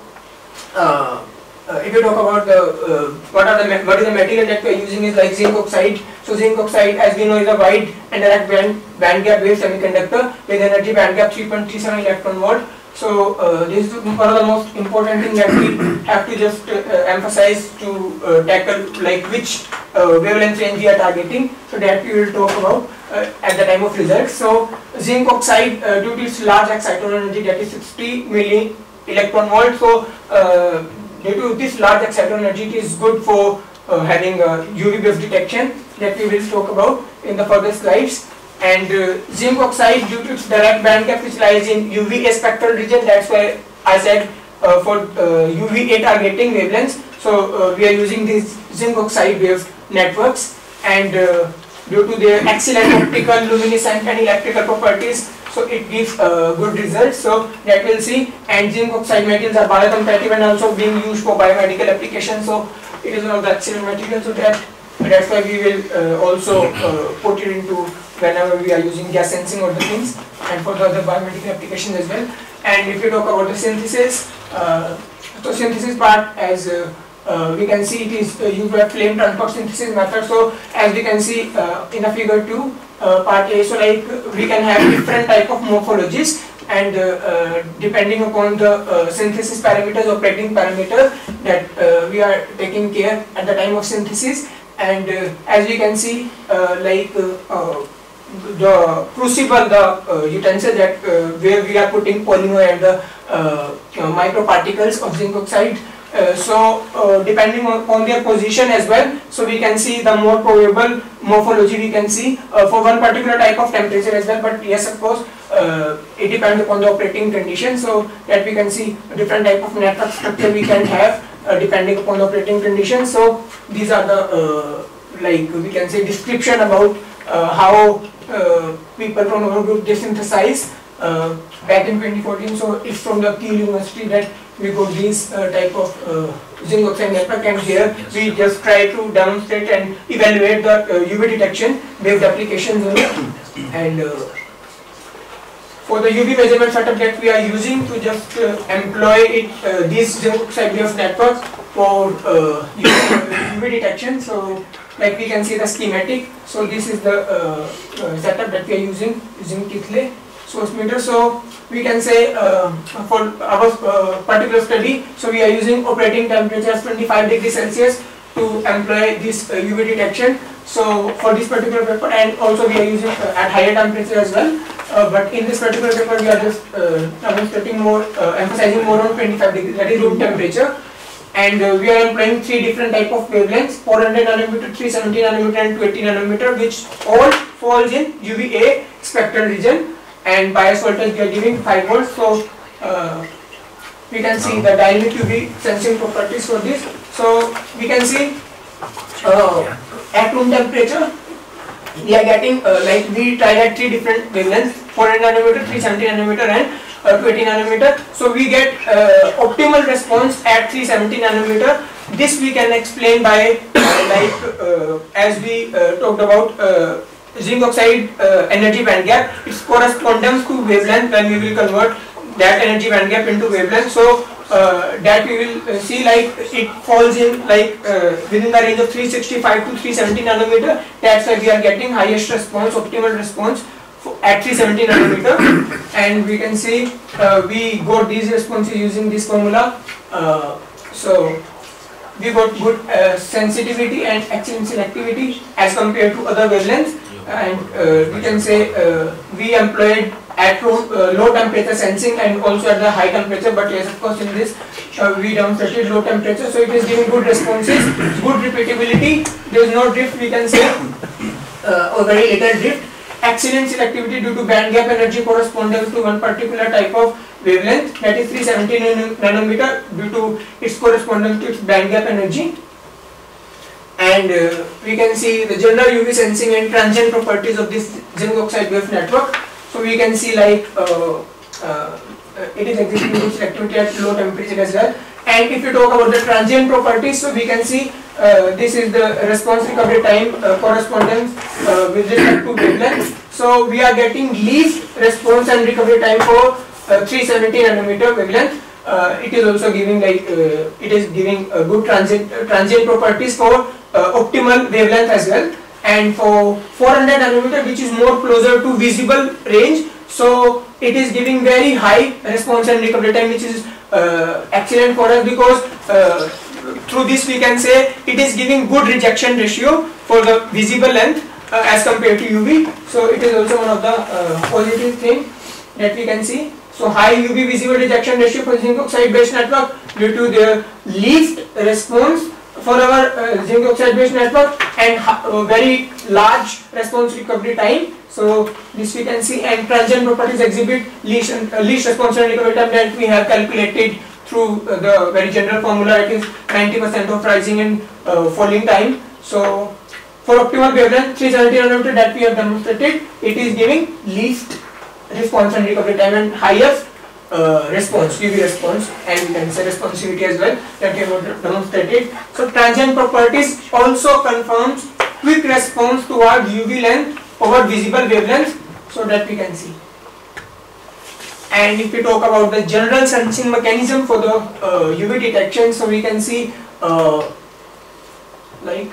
uh, uh, if you talk about the uh, what are the what is the material that we are using is like zinc oxide. So zinc oxide, as we know, is a wide and direct band, band gap wave semiconductor with energy band gap three point three seven electron volt. So uh, this is one of the most important things that we have to just uh, emphasize to uh, tackle, like which uh, wavelength range we are targeting. So that we will talk about uh, at the time of results. So zinc oxide, uh, due to its large exciton energy, that is sixty milli electron volt. So uh, due to this large exciton energy, it is good for uh, having uh, U V wave detection, that we will talk about in the further slides. And uh, zinc oxide, due to its direct band gap which lies in U V A spectral region, that's why I said uh, for uh, U V A targeting wavelengths. So uh, we are using these zinc oxide wave networks, and uh, due to their excellent optical, luminescent and electrical properties, so it gives uh, good results. So that we'll see. And zinc oxide materials are biocompatible and also being used for biomedical applications. So it is one of the excellent materials. So that that's why we will uh, also uh, put it into whenever we are using gas sensing or the things, and for the other biomedical applications as well. And if you talk about the synthesis, uh, so synthesis part, as uh, uh, we can see, it is uh, used by flame transport synthesis method. So as we can see uh, in the figure two, uh, part A, so like we can have different type of morphologies, and uh, uh, depending upon the uh, synthesis parameters, operating parameter that uh, we are taking care at the time of synthesis. And uh, as we can see, uh, like uh, uh, the crucible, the uh, utensil that uh, where we are putting polymer and the uh, uh, microparticles of zinc oxide. Uh, so uh, depending on, on their position as well, so we can see the more probable morphology we can see uh, for one particular type of temperature as well. But yes, of course, uh, it depends upon the operating condition, so that we can see a different type of network structure we can have uh, depending upon the operating condition. So these are the uh, like we can say description about uh, how uh, people from our group they synthesize uh, back in twenty fourteen. So it's from the Kiel University that we got these uh, type of uh, zinc oxide network, and here we just try to demonstrate and evaluate the uh, U V detection based applications on it. And uh, for the U V measurement setup that we are using to just uh, employ it, uh, these zinc oxide wave network for uh, U V detection. So like we can see the schematic. So this is the uh, uh, setup that we are using using Keithley source meter. So we can say uh, for our uh, particular study, so we are using operating temperature as twenty-five degrees Celsius to employ this uh, U V detection. So for this particular paper, and also we are using uh, at higher temperature as well. Uh, but in this particular paper, we are just uh, demonstrating more, uh, emphasizing more on twenty-five degrees, that is room temperature. And uh, we are employing three different type of wavelengths: four hundred nanometer, three seventy nanometer, and two eighty nanometer, which all falls in U V A spectral region. And bias voltage we are giving five volts. So uh, we can see the dynamic U V sensing properties for this. So we can see uh, at room temperature we are getting uh, like we tried at three different wavelengths: four hundred nanometer, three seventy nanometer, and uh, two eighty nanometer. So we get uh, optimal response at three seventy nanometer. This we can explain by uh, like uh, as we uh, talked about uh, zinc oxide uh, energy band gap. It corresponds to wavelength when we will convert that energy band gap into wavelength. So uh, that we will uh, see like it falls in like uh, within the range of three sixty-five to three seventy nanometer. That's why we are getting highest response, optimal response at three seventy nanometer. And we can see uh, we got these responses using this formula. Uh, so we got good uh, sensitivity and excellent selectivity as compared to other wavelengths. And uh, we can say uh, we employed at low, uh, low temperature sensing and also at the high temperature, but yes, of course in this uh, we demonstrated low temperature, so it is giving good responses, good repeatability, there is no drift we can say, uh, or very little drift, excellent selectivity due to band gap energy corresponding to one particular type of wavelength, that is three seventy nanometer, due to its correspondence to its band gap energy. And uh, we can see the general U V sensing and transient properties of this zinc oxide wave network. So we can see like uh, uh, uh, it is exhibiting good selectivity at low temperature as well. And if you talk about the transient properties, so we can see uh, this is the response recovery time uh, correspondence uh, with respect to wavelength. So we are getting least response and recovery time for uh, three seventy nanometer wavelength. Uh, it is also giving like uh, it is giving uh, good transient uh, transient properties for uh, optimal wavelength as well. And for four hundred nanometer, which is more closer to visible range, so it is giving very high response and recovery time, which is uh, excellent for us, because uh, through this we can say it is giving good rejection ratio for the visible length uh, as compared to U V. So it is also one of the uh, positive thing that we can see. So high U V visible rejection ratio for zinc oxide based network due to the least response for our uh, zinc oxide based network, and uh, very large response recovery time. So this we can see, and transient properties exhibit least, uh, least response and recovery time that we have calculated through uh, the very general formula, it is ninety percent of rising and uh, falling time. So for optimal wavelength three seventy nanometer that we have demonstrated, it is giving least response and recovery time and highest uh, response, U V response, and we can say responsivity as well that we have demonstrated. So transient properties also confirms quick response toward U V length over visible wavelength, so that we can see. And if we talk about the general sensing mechanism for the uh, U V detection, so we can see uh, like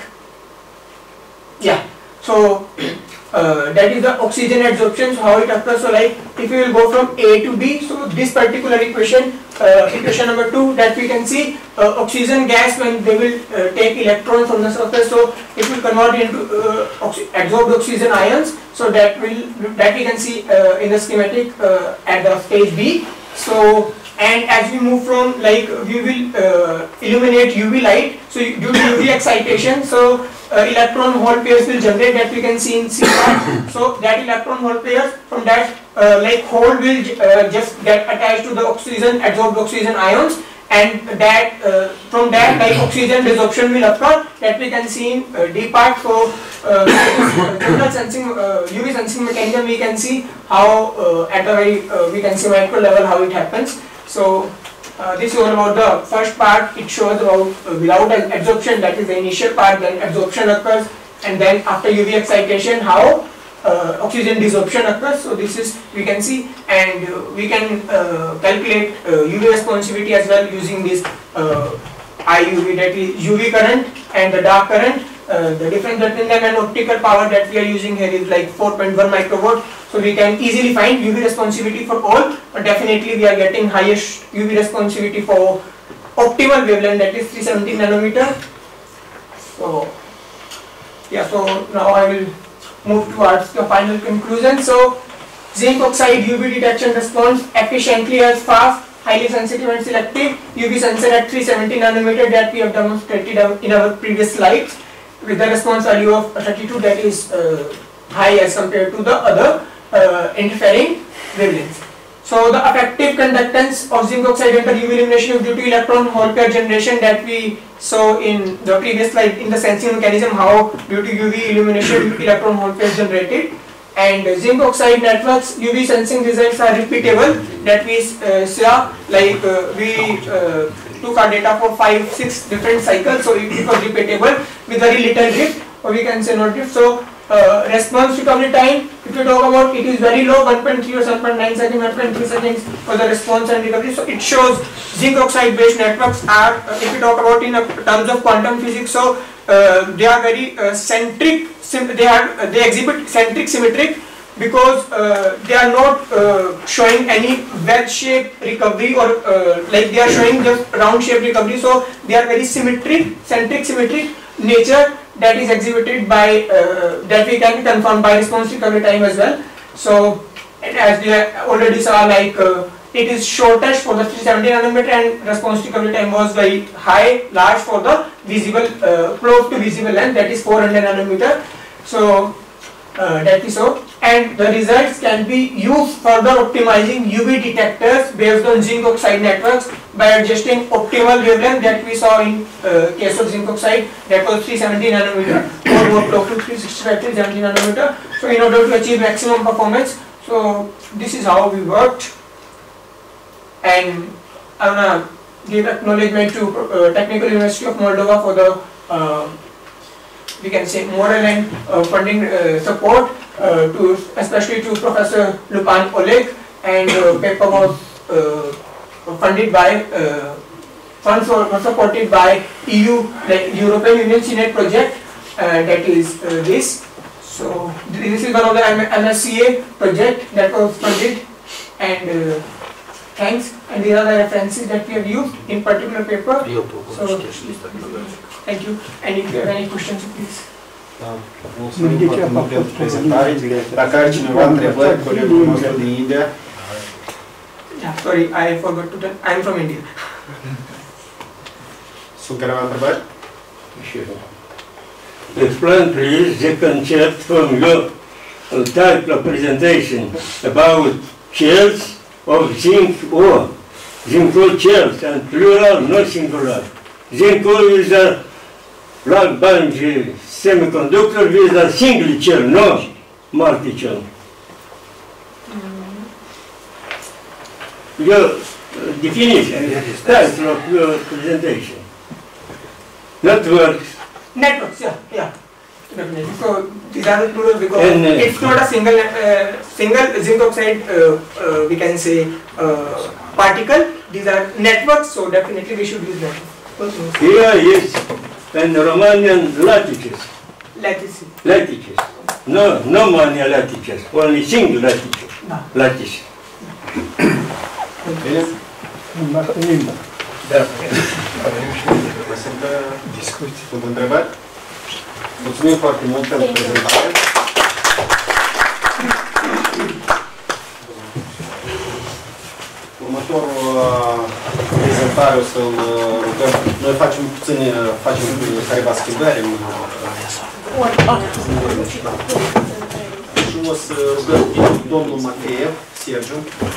yeah, so uh, that is the oxygen adsorption, so how it occurs. So like if we will go from A to B, so this particular equation, uh, equation number two, that we can see uh, oxygen gas, when they will uh, take electrons from the surface, so it will convert into uh, oxy adsorbed oxygen ions. So that will that we can see uh, in the schematic uh, at the stage B. So and as we move from, like we will uh, illuminate U V light, so due to U V excitation, so uh, electron hole pairs will generate, that we can see in C part. So that electron hole pairs, from that uh, like hole will uh, just get attached to the oxygen adsorbed oxygen ions, and that uh, from that like oxygen desorption will occur, that we can see in uh, D part. So uh, general sensing uh, U V sensing mechanism, we can see how uh, at a very uh, we can see micro level how it happens. So uh, this is all about the first part. It shows about uh, without an adsorption, that is the initial part, then absorption occurs, and then after U V excitation how uh, oxygen desorption occurs. So this is we can see, and uh, we can uh, calculate uh, U V responsivity as well using this uh, I U V, that is U V current and the dark current. Uh, the difference between them and optical power that we are using here is like four point one microwatt. So we can easily find U V responsivity for all, but definitely we are getting highest U V responsivity for optimal wavelength, that is three seventy nanometer. So yeah, so now I will move towards the final conclusion. So zinc oxide U V detection responds efficiently as fast, highly sensitive and selective U V sensor at three seventy nanometer that we have demonstrated in our previous slides, with the response value of thirty-two, that is uh, high as compared to the other uh, interfering wavelengths. So the effective conductance of zinc oxide under U V illumination is due to electron hole pair generation, that we saw in the previous slide in the sensing mechanism, how due to U V illumination electron hole pairs generated. And zinc oxide networks U V sensing results are repeatable, that we uh, saw like uh, we uh, took our data for five, six different cycles, so it, it was repeatable with very little drift, or we can say no drift. So uh, response recovery time, if you talk about, it is very low, one point three or seven point nine seconds, one point three seconds for the response and recovery. So it shows zinc oxide based networks are, uh, if you talk about in uh, terms of quantum physics, so uh, they are very uh, centric, they are uh, they exhibit centric symmetric, because uh, they are not uh, showing any wedge-shaped recovery, or uh, like they are showing just round-shaped recovery. So they are very symmetric, centric symmetric nature, that is exhibited by uh, that we can confirm by response recovery time as well. So as we already saw, like uh, it is shortest for the three seventy nanometer, and response recovery time was very high, large for the visible, uh, close to visible length, that is four hundred nanometer. So uh, that is so. And the results can be used further optimizing U V detectors based on zinc oxide networks by adjusting optimal wavelength, that we saw in uh, case of zinc oxide, that was three seventy nanometer, or more close to three sixty-five, three seventy nanometer. So in order to achieve maximum performance, so this is how we worked. and I want to give acknowledgement to uh, Technical University of Moldova for the uh, we can say moral and uh, funding uh, support, uh, to especially to Professor Lupan Oleg, and uh, paper was uh, funded by uh, funds were supported by E U, like European Union Senate project, uh, that is uh, this. So this is one of the M S C A project that was funded, and uh, thanks. And these are the references that we have used in particular paper. So thank you. And if you have any questions, please. Mulțumim foarte mult pentru prezentare. Dacă are cineva întrebări, colegul nostru din India. Yeah, sorry, I forgot to tell. I am from India. Sunt careva întrebări? Explain please the concept from your type of presentation about shells of zinc ore. Zinc ore shells and plural, not singular. Zinc ore is a black band semiconductor with a single shell, no multi-shell. Your uh, definition, title of your presentation. Networks. Networks, yeah, yeah. Definitely. So these are the plural because And, uh, it's not a single uh, single zinc oxide, uh, uh, we can say uh, particle. These are networks, so definitely we should use networks. Here is in Romanian lattices. Lattice. Lattices. No, no many lattices, only single lattice. No. Lattice. Bine? Da. Sunt întrebări? Mulțumim foarte mult pentru prezentare. Următorul prezentare o să-l rugăm. Noi facem puțin, facem careva schimbări în și o să rugăm domnul Mateev, Sergiu.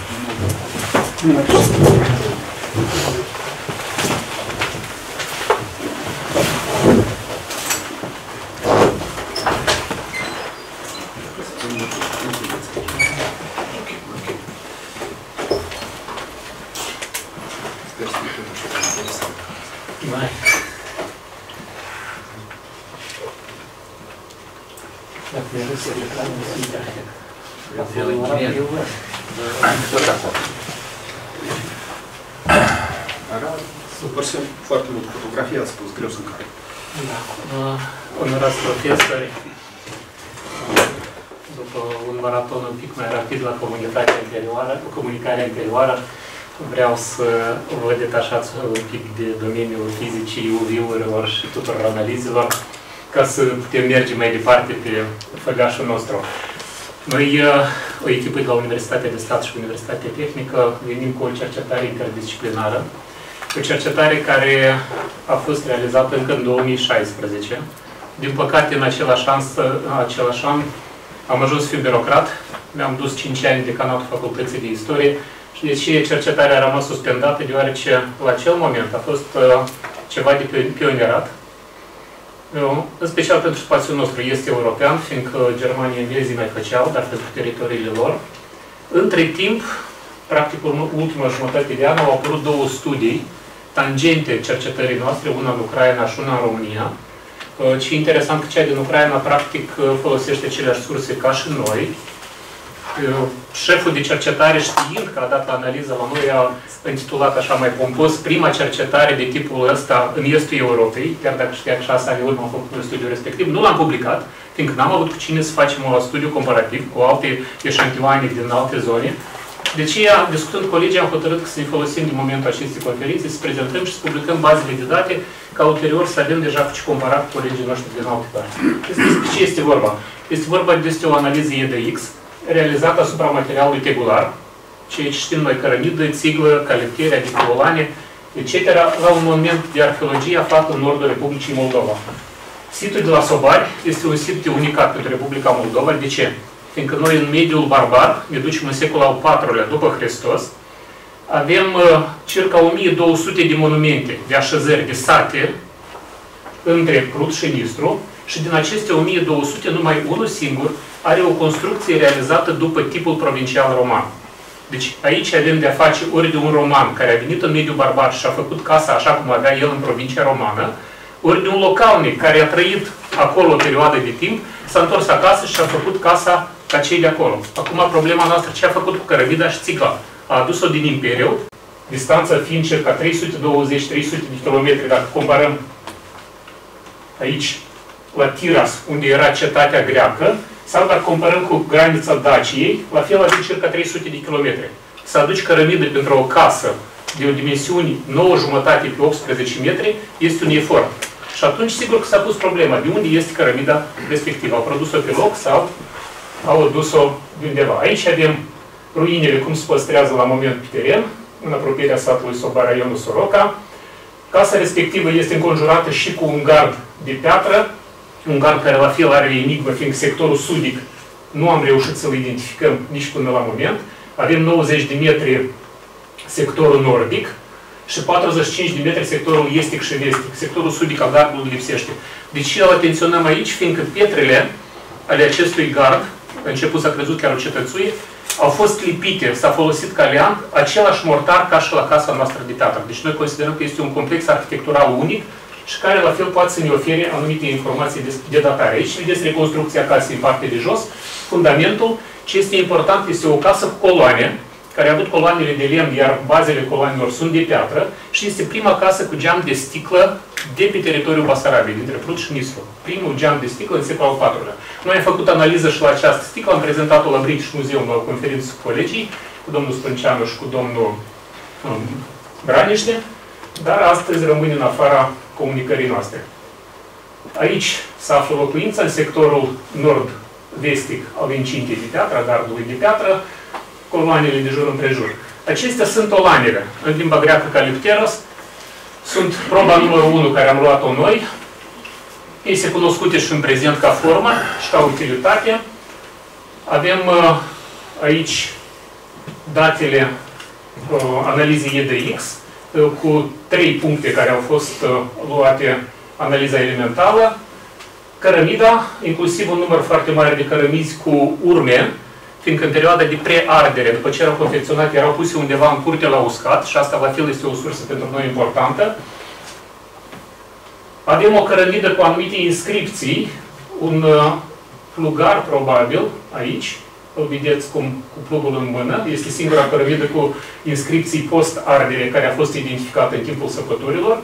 Super, sunt foarte mult fotografie, ați spus, greu să-mi care. Da. Onorați profesori, după un maraton un pic mai rapid la comunicarea anterioară, comunicarea anterioară, vreau să vă detașați un pic de domeniul fizicii, U V-urilor și tuturor analizelor, ca să putem merge mai departe pe făgașul nostru. Noi, o echipă de la Universitatea de Stat și Universitatea Tehnică, venim cu o cercetare interdisciplinară, o cercetare care a fost realizată încă în două mii șaisprezece. Din păcate, în același an, în același an am ajuns să fiu birocrat, mi-am dus cinci ani decanatul Facultății de Istorie și de ce cercetarea a rămas suspendată, deoarece la acel moment a fost uh, ceva de pionierat. Uh, în special pentru spațiul nostru este european, fiindcă Germania englezii mai făceau, dar pentru teritoriile lor. Între timp, practic ultima jumătate de an, au apărut două studii tangente cercetării noastre, una în Ucraina și una în România. Ce e interesant că cea din Ucraina, practic, folosește aceleași surse ca și noi. Șeful de cercetare, știind că a dat analiză la noi, a intitulat așa mai pompos prima cercetare de tipul ăsta în estul Europei, chiar dacă știa că șase ani în urmă am făcut studiul respectiv. Nu l-am publicat, fiindcă n-am avut cu cine să facem un studiu comparativ cu alte eșantioane din alte zone. De aceea, discutând cu colegii, am hotărât să ne folosim din momentul acestei conferințe, să prezentăm și să publicăm bazele de date, ca ulterior să avem deja ce comparat cu colegii noștri din alte părți. Despre ce este vorba? Este vorba despre o analiză E D X, realizată asupra materialului tegular, ceea ce știm noi, cărămidă, țiglă, calictere, adică olane, et cetera, la un monument de arheologie aflat în nordul Republicii Moldova. Situl de la Sobari este un sit unicat pentru Republica Moldova. De ce? Fiindcă noi în mediul barbar, ne ducem în secolul al patrulea după Hristos, avem uh, circa o mie două sute de monumente, de așezări, de sate, între Prut și Nistru, și din aceste o mie două sute, numai unul singur are o construcție realizată după tipul provincial roman. Deci aici avem de-a face ori de un roman care a venit în mediul barbar și a făcut casa așa cum avea el în provincia romană, ori de un localnic care a trăit acolo o perioadă de timp, s-a întors acasă și a făcut casa ca cei de acolo. Acum problema noastră ce a făcut cu cărămida și țigla? A adus-o din Imperiu, distanța fiind circa trei sute douăzeci trei sute de kilometri, dacă comparăm aici la Tiras, unde era cetatea greacă, sau dacă comparăm cu granița Daciei, la fel avem circa trei sute de kilometri. Să aduci cărămidă pentru o casă de o dimensiune nouă jumătate pe optsprezece metri este un efort. Și atunci, sigur că s-a pus problema, de unde este cărămida respectivă. Au produs-o pe loc sau au adus-o de undeva. Aici avem ruinele, cum se păstrează la moment pe teren, în apropierea satului Soba, raionul Soroca. Casa respectivă este înconjurată și cu un gard de piatră, un gard care la fel are enigmă, fiindcă sectorul sudic nu am reușit să-l identificăm nici până la moment. Avem nouăzeci de metri sectorul nordic și patruzeci și cinci de metri sectorul estic și vestic. Sectorul sudic al gardului lipsește. De ce îl atenționăm aici? Fiindcă pietrele ale acestui gard, la început s-a crezut chiar o cetățuie, au fost lipite, s-a folosit ca leant, același mortar ca și la casa noastră de piatră. Deci noi considerăm că este un complex arhitectural unic și care la fel poate să ne ofere anumite informații de datare. Aici vedeți reconstrucția casei în partea de jos, fundamentul. Ce este important este o casă cu coloane, care a avut coloanele de lemn, iar bazele coloanelor sunt de piatră, și este prima casă cu geam de sticlă de pe teritoriul Basarabiei, dintre Prut și Nistru. Primul geam de sticlă în secolul al patrulea. Noi am făcut analiză și la această sticlă, am prezentat-o la British Museum la o conferință cu colegii, cu domnul Spânceanu și cu domnul um, Braniște, dar astăzi rămâne în afara comunicării noastre. Aici se află locuința, în sectorul nord-vestic al incintei de piatră, a gardului de piatră, coloanele de jur împrejur. Acestea sunt olanele, în limba greacă calipteros, sunt proba numărul unu care am luat-o noi, ei se cunoscute și în prezent ca formă și ca utilitate. Avem uh, aici datele uh, analizei E D X, uh, cu trei puncte care au fost uh, luate analiza elementală, cărămida, inclusiv un număr foarte mare de cărămizi cu urme, fiindcă în perioada de preardere, după ce erau confecționate, erau puse undeva în curte la uscat, și asta la fel este o sursă pentru noi importantă. Avem o cărămidă cu anumite inscripții, un uh, plugar probabil, aici, îl vedeți cum, cu plugul în mână, este singura cărămidă cu inscripții post-ardere care a fost identificată în timpul săpăturilor,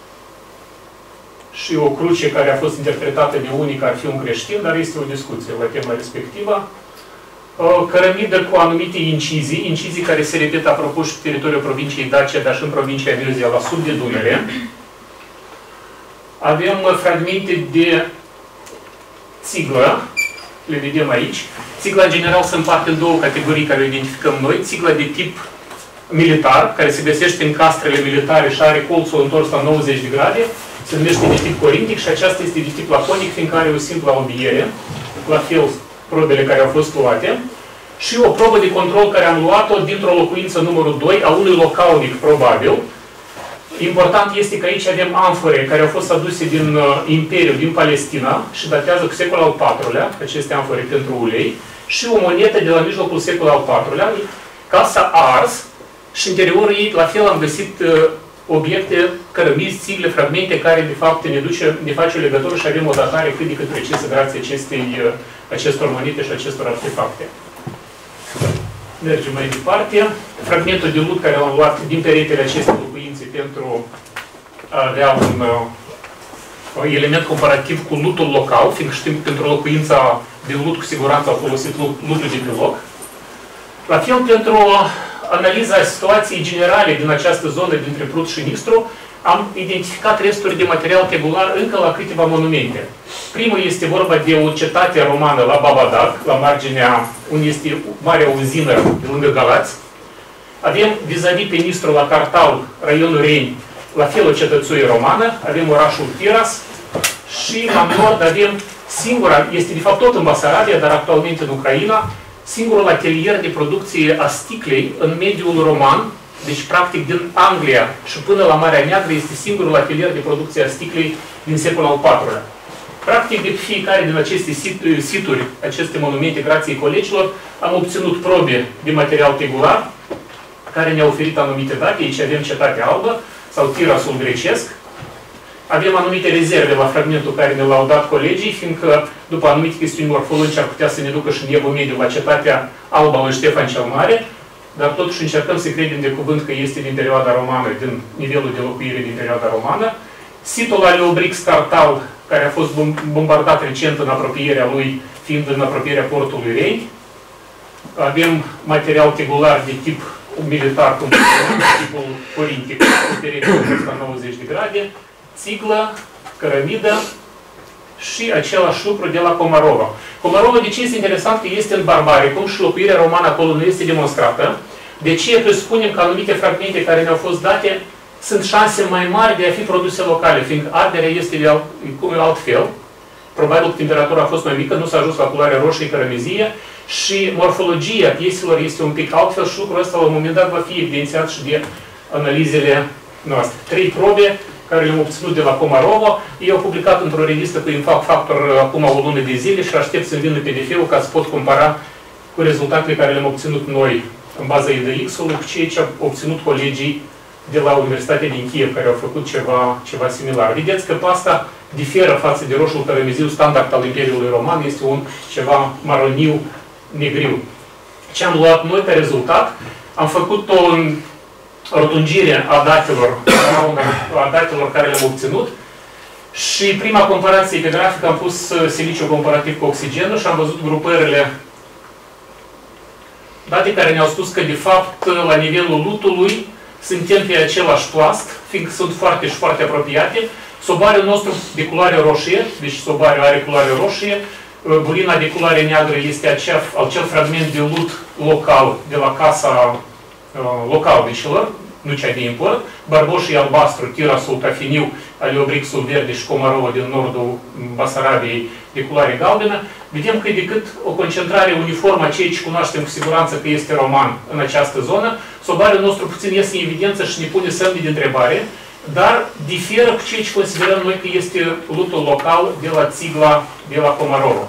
și o cruce care a fost interpretată de unii că ar fi un creștin, dar este o discuție la tema respectivă. O cărămidă cu anumite incizii, incizii care se repetă apropo și pe teritoriul provinciei Dacia, dar și în provincia Gheozia, la sud de Dunăre. Avem fragmente de țiglă, le vedem aici. Țigla, în general, se împarte în două categorii care o identificăm noi. Țigla de tip militar, care se găsește în castrele militare și are colțul întors la nouăzeci de grade, se numește de tip corintic, și aceasta este de tip laconic, fiindcă are o simplă albiere, la fel probele care au fost luate, și o probă de control care am luat-o dintr-o locuință numărul doi, a unui localnic, probabil. Important este că aici avem amfore care au fost aduse din uh, Imperiu, din Palestina, și datează cu secolul al patrulea, aceste amfore pentru ulei, și o monetă de la mijlocul secolului al patrulea, casa a ars, și în interiorul ei, la fel, am găsit uh, obiecte, cărămizi, țigle, fragmente, care, de fapt, ne, duce, ne face o legătură și avem o datare cât de cât precisă grație acestei, uh, acestor monete și acestor artefacte. Mergem mai departe. Fragmentul de lut care l-am luat din peretele acestei locuințe pentru a avea un uh, element comparativ cu lutul local, fiindcă știm că pentru locuința de lut cu siguranță au folosit lut, lutul de pe loc. La fel, pentru analiza situației generale din această zonă dintre Prut și Nistru, am identificat resturi de material tegular încă la câteva monumente. Primul este vorba de o cetate romană la Babadac, la marginea unde este marea uzină de lângă Galați. Avem vis-a-vis pe Nistru, la Cartal, raionul Reni, la fel o cetățuie romană. Avem orașul Tiras și la nord avem singura, este de fapt tot în Basarabia, dar actualmente în Ucraina, singurul atelier de producție a sticlei în mediul roman. Deci, practic, din Anglia și până la Marea Neagră este singurul atelier de producție a sticlei din secolul al patrulea. Practic, de fiecare din aceste situri, aceste monumente, grație colegilor, am obținut probe de material tegular, care ne-au oferit anumite date. Aici avem Cetatea Albă sau Tirasul grecesc. Avem anumite rezerve la fragmentul care ne l-au dat colegii, fiindcă după anumite chestiuni morfologice ar putea să ne ducă și în Evul Mediu la Cetatea Albă lui Ștefan cel Mare, dar totuși încercăm să credem de cuvânt că este din perioada romană, din nivelul de locuire din perioada romană. Situl Aleobrix Cartal, care a fost bombardat recent în apropierea lui, fiind în apropierea portului Reni. Avem material tegular de tip militar, cum tipul corintic, cu perete la nouăzeci de grade, țiglă, cărămidă și același lucru de la Comarova. Comarova, de ce este interesant? Că este în Barbaricum și locuirea romană acolo nu este demonstrată. De ce presupunem că anumite fragmente care ne-au fost date sunt șanse mai mari de a fi produse locale, fiindcă arderea este de alt, altfel. Probabil că temperatura a fost mai mică, nu s-a ajuns la culoarea roșie cărămizie și morfologia pieselor este un pic altfel și lucrul ăsta la un moment dat va fi evidențiat și de analizele noastre. Trei probe care le-am obținut de la Comarova. Ei au publicat într-o revistă cu Impact Factor acum o lună de zile și aștept să-mi vină P D F-ul ca să pot compara cu rezultatele care le-am obținut noi în baza I D X-ului cu ceea ce au obținut colegii de la Universitatea din Kiev, care au făcut ceva, ceva similar. Vedeți că pasta diferă față de roșul cărămiziu standard al Imperiului Roman, este un ceva maroniu negriu. Ce am luat noi ca rezultat? Am făcut o rotungire a datelor, a datelor care le-am obținut și prima comparație pe grafic am pus siliciu comparativ cu oxigenul și am văzut grupările, date care ne-au spus că de fapt la nivelul lutului suntem pe același plast, fiindcă sunt foarte și foarte apropiate. Sobariul nostru de culoare roșie, deci sobariul are culoare roșie, bulina de culoare neagră este acea, acel fragment de lut local, de la casa uh, localnicilor, nu cea de import, barboșii albastru, Tirasul, Tafiniu, Aleobrixul verde și Comarova din nordul Basarabiei de culoare galbenă. Vedem că decât o concentrare uniformă a ceea ce cunoaștem cu siguranță că este roman în această zonă, sobariul nostru puțin iese în evidență și ne pune semne de întrebare, dar diferă cu ceea ce considerăm noi că este lutul local de la țigla de la Comarova.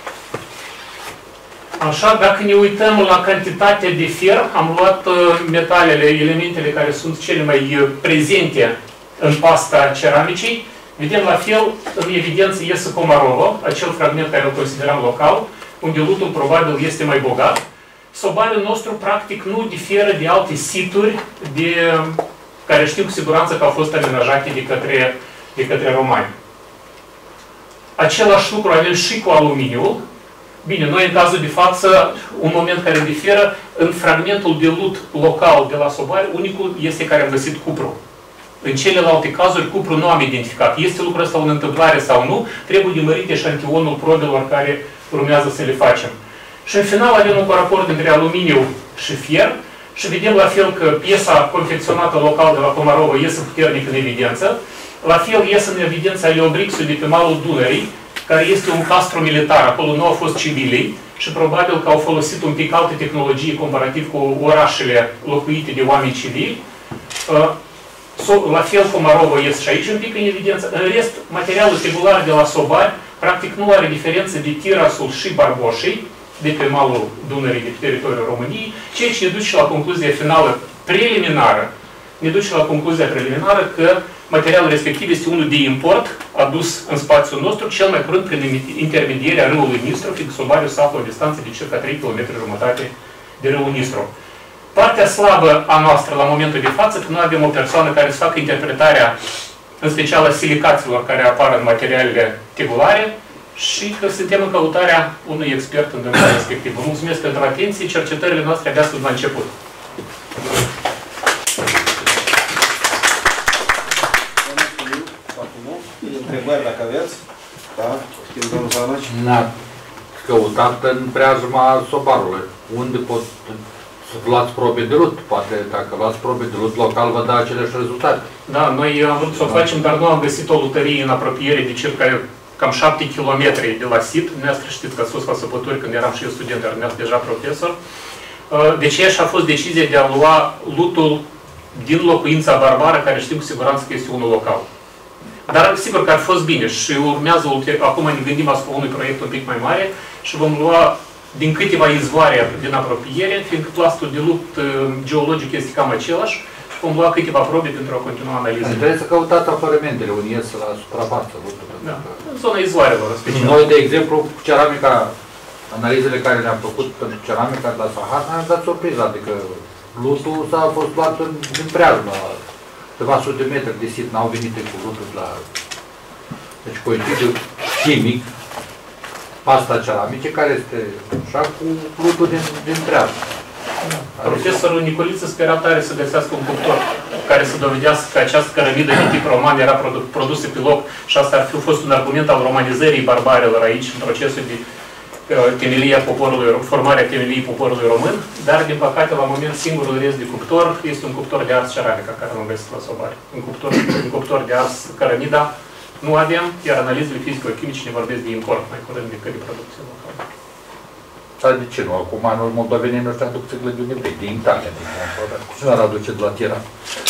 Așa, dacă ne uităm la cantitatea de fier, am luat uh, metalele, elementele care sunt cele mai uh, prezente în pasta ceramicii. Vedem la fel, în evidență iese Comarova, acel fragment care îl considerăm local, unde lutul probabil este mai bogat. Sobariul nostru practic nu diferă de alte situri de, care știm cu siguranță că au fost amenajate de către, de către romani. Același lucru avem și cu aluminiul. Bine, noi în cazul de față, un moment care diferă, în fragmentul de lut local de la sobari, unicul este care am găsit cupru. În celelalte cazuri, cupru nu am identificat. Este lucrul ăsta o întâmplare sau nu, trebuie de mărit eșantionul probelor care urmează să le facem. Și în final avem un raport între aluminiu și fier și vedem la fel că piesa confecționată local de la Comarova iese puternic în evidență. La fel iese în evidență Aleobrixul de pe malul Dunării, care este un castru militar, acolo nu au fost civilii și probabil că au folosit un pic alte tehnologii comparativ cu orașele locuite de oameni civili. La fel, Comarova iese și aici un pic în evidență. În rest, materialul tegular de la sobari, practic nu are diferență de Tirasul și Barboșii, de pe malul Dunării, de pe teritoriul României, ceea ce ne duce la concluzia finală preliminară, ne duce la concluzia preliminară că materialul respectiv este unul de import adus în spațiul nostru, cel mai curând prin intermedierea râului Nistru, fiindcă sobariul se află o distanță de circa trei kilometri jumătate de râul Nistru. Partea slabă a noastră la momentul de față, că noi avem o persoană care să facă interpretarea, în special a silicaților care apar în materialele tegulare, și că suntem în căutarea unui expert în domeniul respectiv. Vă mulțumesc pentru atenție, cercetările noastre abia sunt la început. Întrebări dacă aveți? Da? Știm, domnul Zanaci? Ne-a căutat în preajma sobarului. Unde pot să luați probe de lut? Poate dacă luați probe de lut local vă dă aceleași rezultate. Da, noi am vrut să o facem, dar nu am găsit o lutărie în apropiere de circa cam șapte kilometri de la sit. Dumneavoastră știți că a sus la săpături când eram și eu student, dar dumneavoastră deja profesor. Deci așa a fost decizia de a lua lutul din locuința barbară, care știm cu siguranță că este unul local. Dar sigur că ar fost bine și urmează, acum ne gândim asupra unui proiect un pic mai mare și vom lua din câteva izvoare din apropiere, fiindcă plastul de lupt geologic este cam același, și vom lua câteva probe pentru a continua analizele. Trebuie să căutați apărămentele, unde ies la suprafață. Da, în zona izvoarelor, în special. Noi, de exemplu, ceramica, analizele care le-am făcut pentru ceramica de la Sahara, ne-am dat surpriză, adică lutul s-a fost luat în, din preajmă, câteva sute metri de sit, n-au venit cu lutul la... Deci coechipiul chimic, pasta ceramice, care este așa cu lutul din, din preajmă. Profesorul Nicoliță spera tare să găsească un cuptor care să dovedească că această cărămidă de tip roman era produsă pe loc și asta ar fi fost un argument al romanizării barbarelor aici, în procesul de temelia poporului, formarea temeliei poporului român, dar, din păcate, la moment, singurul rest de cuptor este un cuptor de ars ceramica, care nu găsesc la Sobari. Un cuptor, un cuptor de ars cărămida nu avem, iar analizele fizico-chimice ne vorbesc de import mai curând decât de producție locală. Dar de ce nu? Acum, anul moldovenii noștri aduc țiglă de unde vrei, din Italia, din Italia. Ce n-ar aduce de la Tira?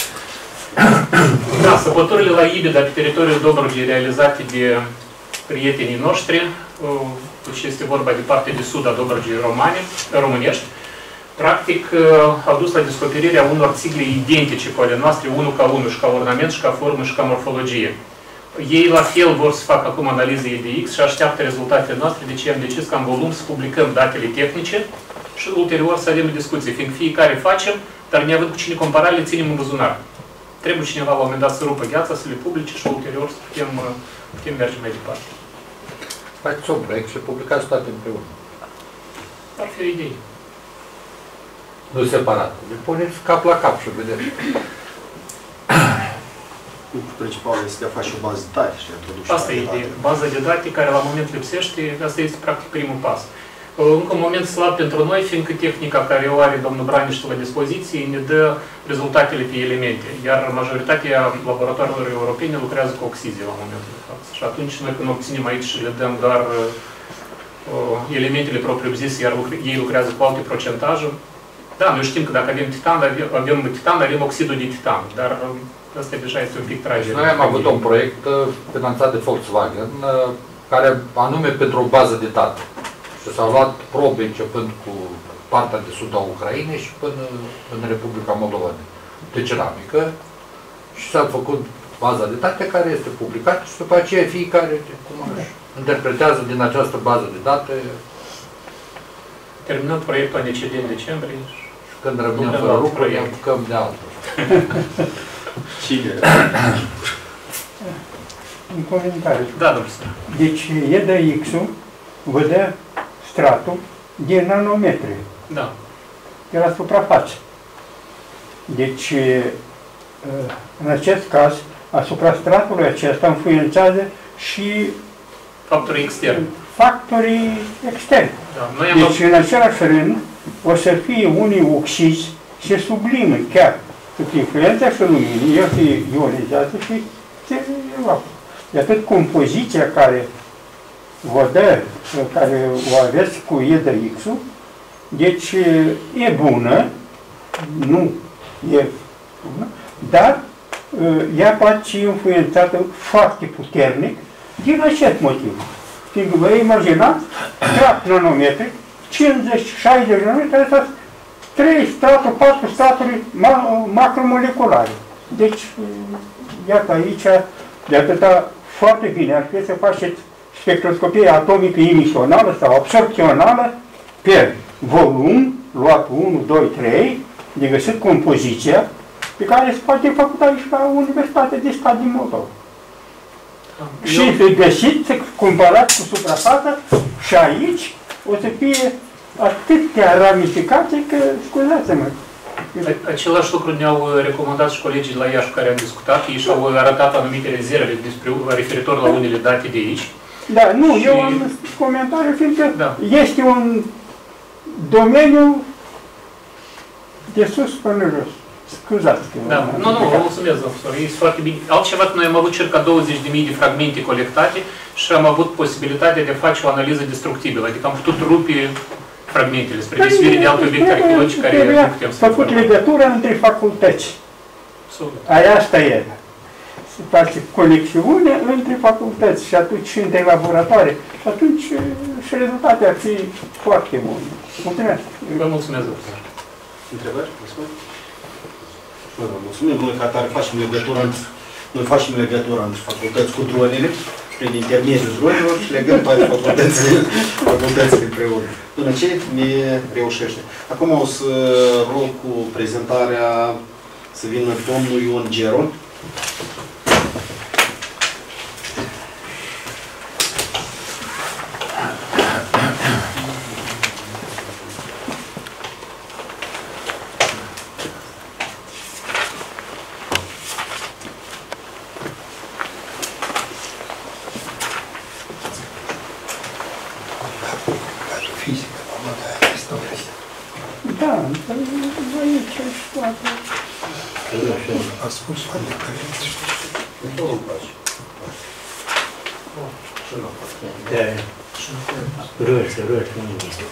Da, săpăturile la Ibida, pe teritoriul Dobrogei, realizate de prietenii noștri, deci este vorba de partea de sud a Dobrogei romane, românești, practic au dus la descoperirea unor țigle identice cu ale noastre, unul ca unul, și ca ornament, și ca formă, și ca morfologie. Ei la fel vor să facă acum analize E D X și așteaptă rezultatele noastre, deci am decis ca în volum să publicăm datele tehnice și ulterior să avem o discuție, fiindcă fiecare facem, dar neavând cu cine compara, le ținem în buzunar. Trebuie cineva la un moment dat să rupă gheața, să le publice și ulterior să putem, putem merge mai departe. Faceți un proiect și publicați toate împreună. Ar fi o idee. Nu separat. Le puneți cap la cap și vedeți. Lucrul principal este de a face o bază de date și de a introduce. Asta e ideea. Baza de date care la moment lipsește, asta este practic primul pas. Încă un moment slab pentru noi, fiindcă tehnica care o are domnul Braniș la dispoziție ne dă rezultatele pe elemente, iar majoritatea laboratoarelor europene lucrează cu oxizie la momentul de față. Și atunci noi când obținem aici și le dăm doar uh, elementele propriu-zise, iar lucre, ei lucrează cu alte procentaje, da, noi știm că dacă avem titan, avem, avem titan, avem oxidul de titan, dar uh, asta deja este un pic tragic. Noi am avut un proiect uh, finanțat de Volkswagen, uh, care anume pentru o bază de date. Și s-au luat probe începând cu partea de sud a Ucrainei și până în Republica Moldova de ceramică și s-a făcut baza de date care este publicată și după aceea fiecare cum își interpretează din această bază de date. Terminăm proiectul A N C D în decembrie și când rămânem fără lucru, ne apucăm de altul. Cine? Un comentariu. Da, domnule. Deci E D X-ul vă dă stratul de nanometri. Da. De la suprafață. Deci, în acest caz, asupra stratului acesta influențează și factorii externi. Factorii externi. Da. Noi am deci, în același rând, o să fie unii oxizi se sublimă chiar sub influența și luminii, el se ionizează și se evaporă. De atât compoziția care vă dă, care o aveți cu E D X-ul, deci e bună, nu e bună, dar ea poate fi influențată foarte puternic din acest motiv. Fiindcă vă imaginați, strat nanometri, cincizeci șaizeci de nanometri, astea trei straturi, patru straturi macromoleculare. Deci, iată aici, de atâta foarte bine ar fi să faceți spectroscopie atomică emisională sau absorpțională pe volum, luat unu, doi, trei, de găsit compoziția, pe care se poate făcut aici la Universitatea de Stat din Moldova. Eu... Și să găsiți, să comparați cu suprafața și aici o să fie atâtea ramificații că, scuzați-mă. Același lucru ne-au recomandat și colegii la Iași cu care am discutat, ei și-au arătat anumite rezerve despre, referitor la unele date de aici. Da, nu, și... eu am comentariu, fiindcă da. Este un domeniu de sus până jos. Scuzați că... Da, nu, nu, vă mulțumesc, profesor, e foarte bine. Altceva, noi am avut circa douăzeci de mii de fragmente colectate și am avut posibilitatea de a face o analiză destructibilă, adică am putut rupe fragmentele spre desfire de alte obiecte arheologice care nu putem să făcut legătura între facultăți. Aia asta e. se face conexiune între facultăți și atunci și între laboratoare. Și atunci și rezultatele ar fi foarte bune. Mulțumesc! Vă mulțumesc, doctor. Întrebări? Noi vă mulțumim. Noi ca tare facem legătura, noi facem legătura între facultăți cu dronele, prin intermediul dronelor și legăm toate facultățile, facultățile împreună. Până ce ne reușește. Acum o să rog cu prezentarea să vină domnul Ion Geron. Da, aici și toate. A spus foarte corect. Da. Roșu, roșu, nu este.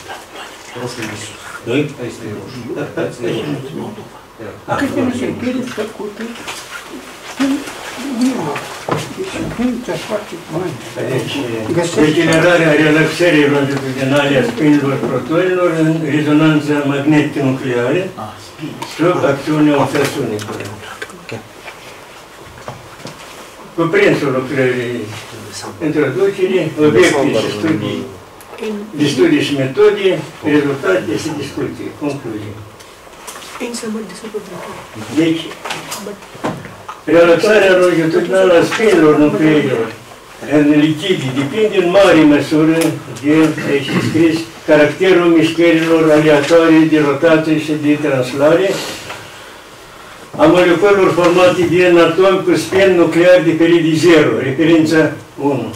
Nu-i? Câte nu se pierde făcute? Deci, foarte bani. Degenerarea relaxării longitudinale a spinilor protonilor în rezonanță magnetico-nucleară sub acțiunea ultrasonică. Cuprinsul lucrării, introducere, obiecte și studii, de studii și metode, rezultate și discuții, concluzii. Deci, relaxarea longitudinală a spinilor nucleilor în lichide depinde în mare măsură de, aici scris, caracterul mișcărilor aleatorii de rotație și de translare a moleculelor formate din atomi cu spin nuclear de perioade zero, referința unu.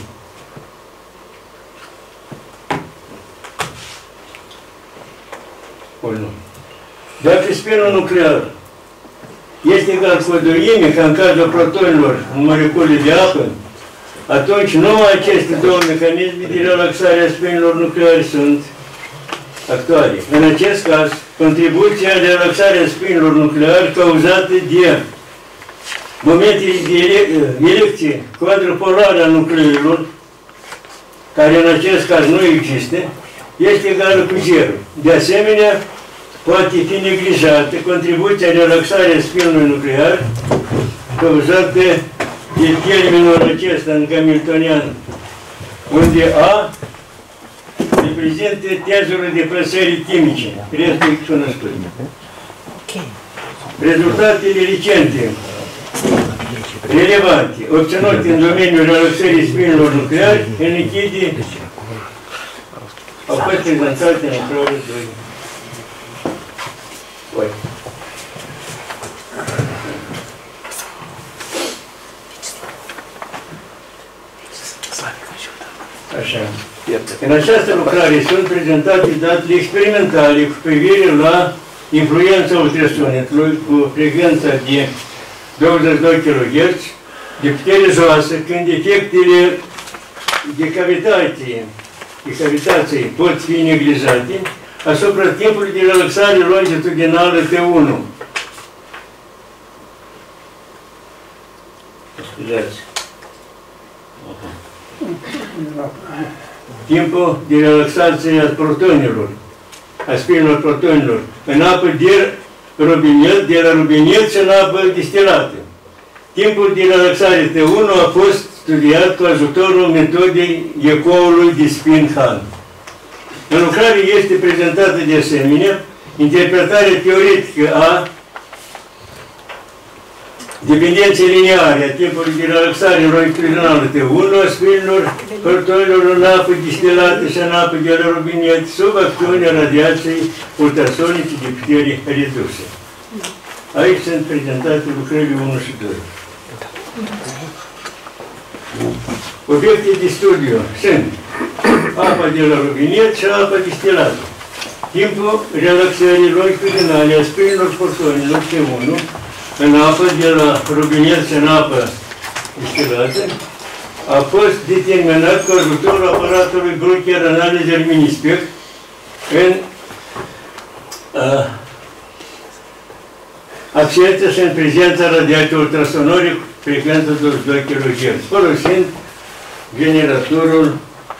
Dacă spinul nuclear este egal cu o doime, ca în cazul protonilor în molecule de apă, atunci numai aceste două mecanisme de relaxare a spinilor nucleare sunt actuale. În acest caz, contribuția de relaxare a spinilor nucleare cauzată de momentele de elecție quadrupolare a nucleilor, care în acest caz nu există, este egală cu zero. De asemenea, poate fi neglijată contribuția de relaxare a spinului nuclear cauzată de termenul acesta în hamiltonian, unde A reprezintă tezul de păsări chimice, restul cunoscut. Rezultatele recente relevante obținute în domeniul relaxării spinilor nucleare în lichide au fost prezentate în probe doi. Oi. Așa. În această lucrare sunt prezentate datele experimentale cu privire la influența ultrasonetului cu frecvența de douăzeci și doi kilohertz de putere joasă, când efectele de cavitate, de cavitație pot fi neglijate asupra timpului de relaxare longitudinală T unu. Scuzați. Timpul de relaxație a protonilor, a spinilor protonilor, în apă de robinet, de la robinet și în apă distilată. Timpul de relaxare T unu a fost studiat cu ajutorul metodei ecoului de spin-Han. În lucrare este prezentată de asemenea interpretarea teoretică a dependenței lineare a timpului de relaxare longitudinală T unu a spinilor protonilor în apă distilată și în apă de la robinet sub acțiunea radiației ultrasonice de putere redusă. Aici sunt prezentate lucrările unu și doi. Obiecte de studiu sunt apa de la robinet și apa distilată. Timpul relaxării longitudinale a spinilor protonilor T unu în apă de la robinet și în apă distilată a fost determinat cu ajutorul aparatului Bruker Analyzer Minispec în uh, absență și în prezența radiației ultrasonore frecvență douăzeci și doi kilohertz, folosind generatorul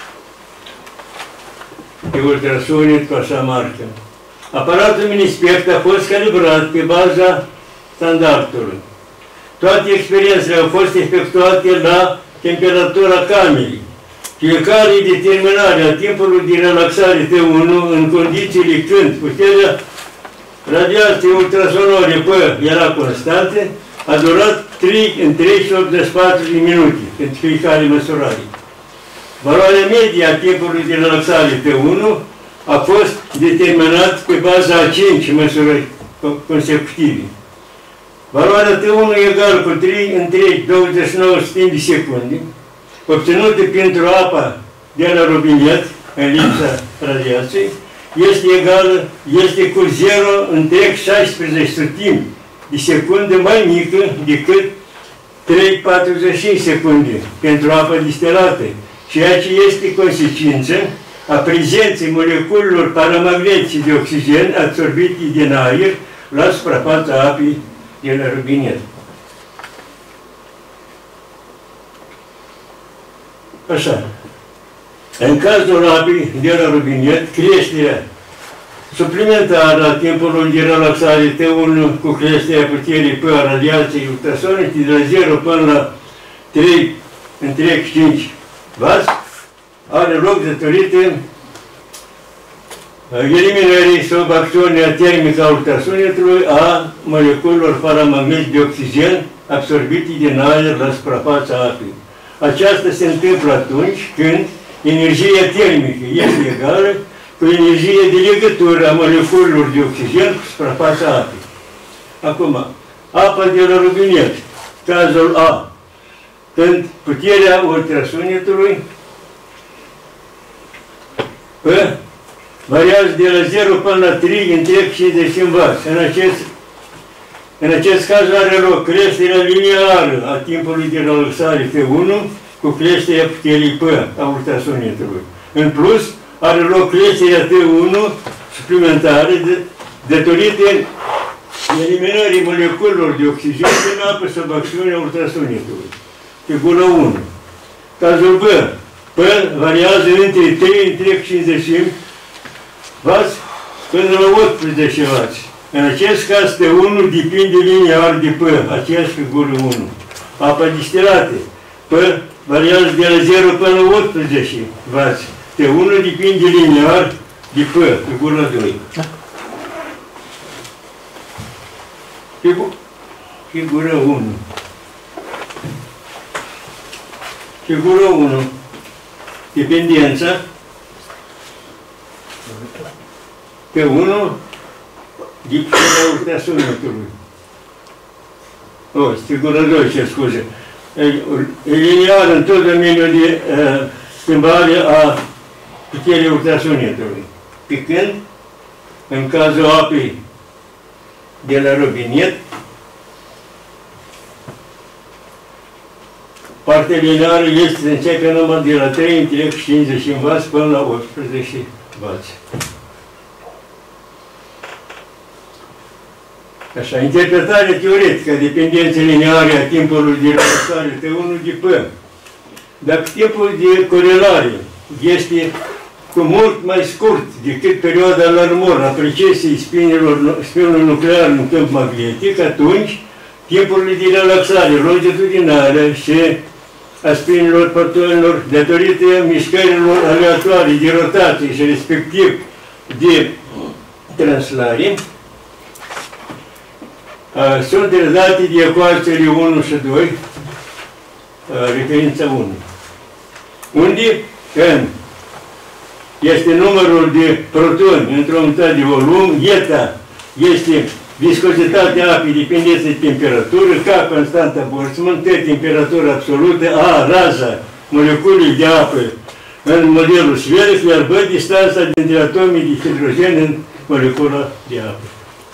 de ultrasonic cu așa marcă. Aparatul Minispect a fost calibrat pe baza standardului. Toate experiențele au fost efectuate la temperatura camerei. Fiecare determinare a timpului de relaxare T unu în condițiile când puterea radiației ultrasonore P era constantă, a durat trei, în trei și optzeci și patru de minute pentru fiecare măsurare. Valoarea medie a timpului de relaxare T unu a fost determinat pe baza a cinci măsurări consecutive. Valoarea T unu egală cu trei în trei, douăzeci și nouă de secunde, obținută pentru apa de la robinet, în lipsa radiației, este egală, este cu zero întreg șaisprezece sutimi de secunde mai mică decât trei virgulă patruzeci și cinci secunde pentru apa distilată, ceea ce este consecință a prezenței moleculelor paramagnetice de oxigen absorbite din aer la suprafața apei de la robinet. Așa. În cazul apei de la robinet, creșterea suplimentară a timpului de relaxare T unu cu creșterea puterii P a radiației ultrasonice de la zero până la trei întreg cinci watt are loc datorită eliminării sub acțiunea termică a ultrasonetului a moleculelor paramagnetice de oxigen absorbite din aer la suprafața apei. Aceasta se întâmplă atunci când energia termică este egală cu energia de legătură a moleculelor de oxigen cu suprafața apei. Acum, apa de la robinet, cazul A, când puterea ultrasonetului P variază de la zero până la trei întreg cincizeci de watt. În acest, în acest caz are loc creșterea lineară a timpului de relaxare T unu cu creșterea puterii P a ultrasonetului. În plus, are loc creșterea T unu suplimentară de, datorită eliminării moleculelor de oxigen din apă sub acțiunea ultrasonetului. Figura unu. Cazul B. P variază între trei întreg cincizeci watt până la optsprezece watt. În acest caz T unu depinde linear de P, aceeași figură unu. Apa distilată. P variază de la zero până la optsprezece watt. T unu depinde linear de P, figura doi. Figura unu. Figura unu. Dependența P unu de puterea ultrasonetului. O, figura doi, ce scuze. E linear în tot domeniul de uh, schimbare a puterii ultrasonetului. Pe când, în cazul apei de la robinet, partea lineară este, începe numai de la trei întreg cincizeci watt până la optsprezece watt. Așa, interpretarea teoretică a dependenței lineare a timpului de relaxare T unu de P. Dacă timpul de corelare este cu mult mai scurt decât perioada alarmor a precesiei spinului nuclear în câmp magnetic, atunci timpurile de relaxare longitudinare și a spinilor protonilor datorită mișcărilor aleatoare de rotație și respectiv de translare sunt redate de ecuațiile unu și doi, referința unu. Unde N este numărul de protoni într-o unitate de volum, eta este viscozitatea apei dependență de temperatură, K constanta Boltzmann, T temperatură absolută, A raza moleculei de apă în modelul sferic, iar B distanța dintre atomii de hidrogen în molecula de apă.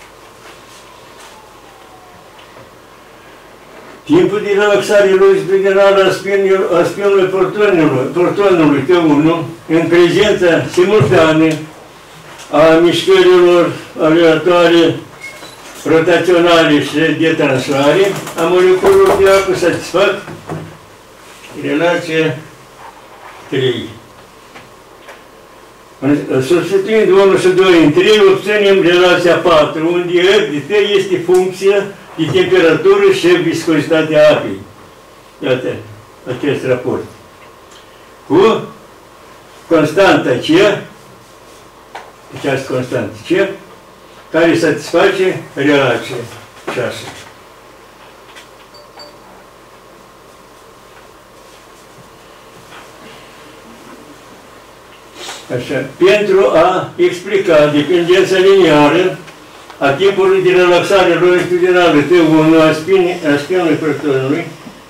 Timpul de relaxare longitudinală a spinului protonului T unu în prezența simultană a mișcărilor aleatoare rotaționale și de translare a moleculelor de apă satisfac relația trei. Substituind unu și doi în trei, obținem relația patru, unde F de T este funcția de temperatură și viscozitatea apei. Iată acest raport. Cu constanta C, această constantă C, care satisface relația șase. Așa. Pentru a explica dependența liniară a timpului de relaxare longitudinală T unu a spinului protonului,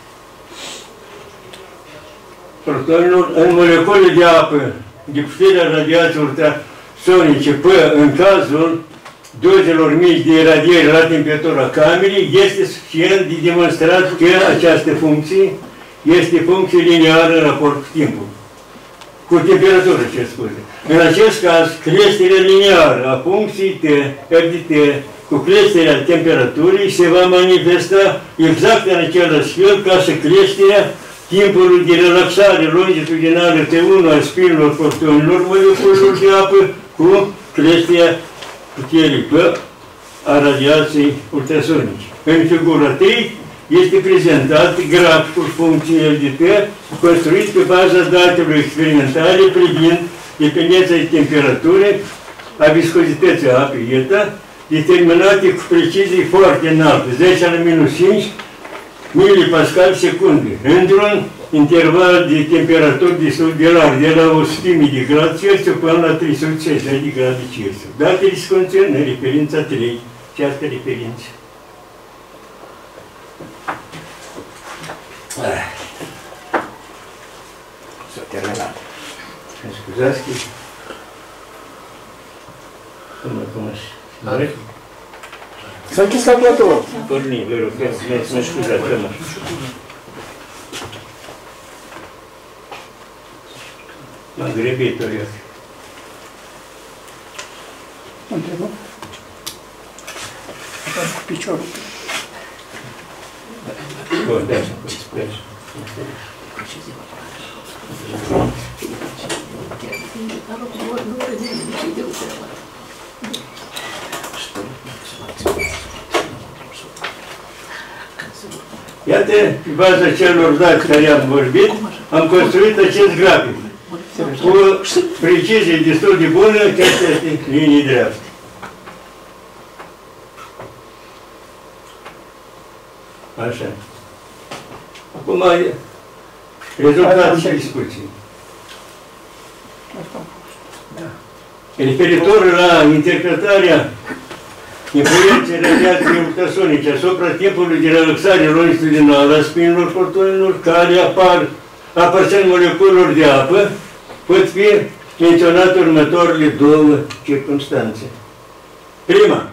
protonilor în molecule de apă de puterea radiației ultrasonice P în cazul dozelor mici de iradiere la temperatura camerei, este suficient de demonstrat că această funcție este funcție lineară în raport cu timpul. Cu temperatură, ce scuze. În acest caz, creșterea lineară a funcției T, F de T, cu creșterea temperaturii se va manifesta exact în același fel ca și creșterea timpului de relaxare longitudinală T unu a spinilor protonilor moleculelor de apă cu creșterea puterii P a radiației ultrasonice. În figura trei este prezentat graficul funcției L de T construit pe baza datelor experimentale privind dependența de temperatură a viscozității apei, iată, determinate cu precizie foarte înaltă, zece la minus cinci milipascal secunde, într-un interval de temperaturi destul de larg, de la o sută de grade Celsius până la trei sute șaizeci de grade Celsius. Datele se conțin în referința trei, această referință. S-a terminat. Îmi scuzați că... Cum acum așa? S-a închis calculatorul. Porni, vă rog, mă scuzați, rămâși. M-am grăbit, oriot. Mă întrebă? Cu piciorul. Bun, da, da. Iată, pe baza celor date care am vorbit, am construit acest grafic. Cu precizie destul de bună, că este linii dreapte. Așa. Acum, rezultatul și discuții. Referitor la interpretarea influenței radiației ultrasonice asupra timpului de relaxare longitudinală a spinilor protonilor care apar, aparțin moleculelor de apă, pot fi menționate următoarele două circunstanțe. Prima,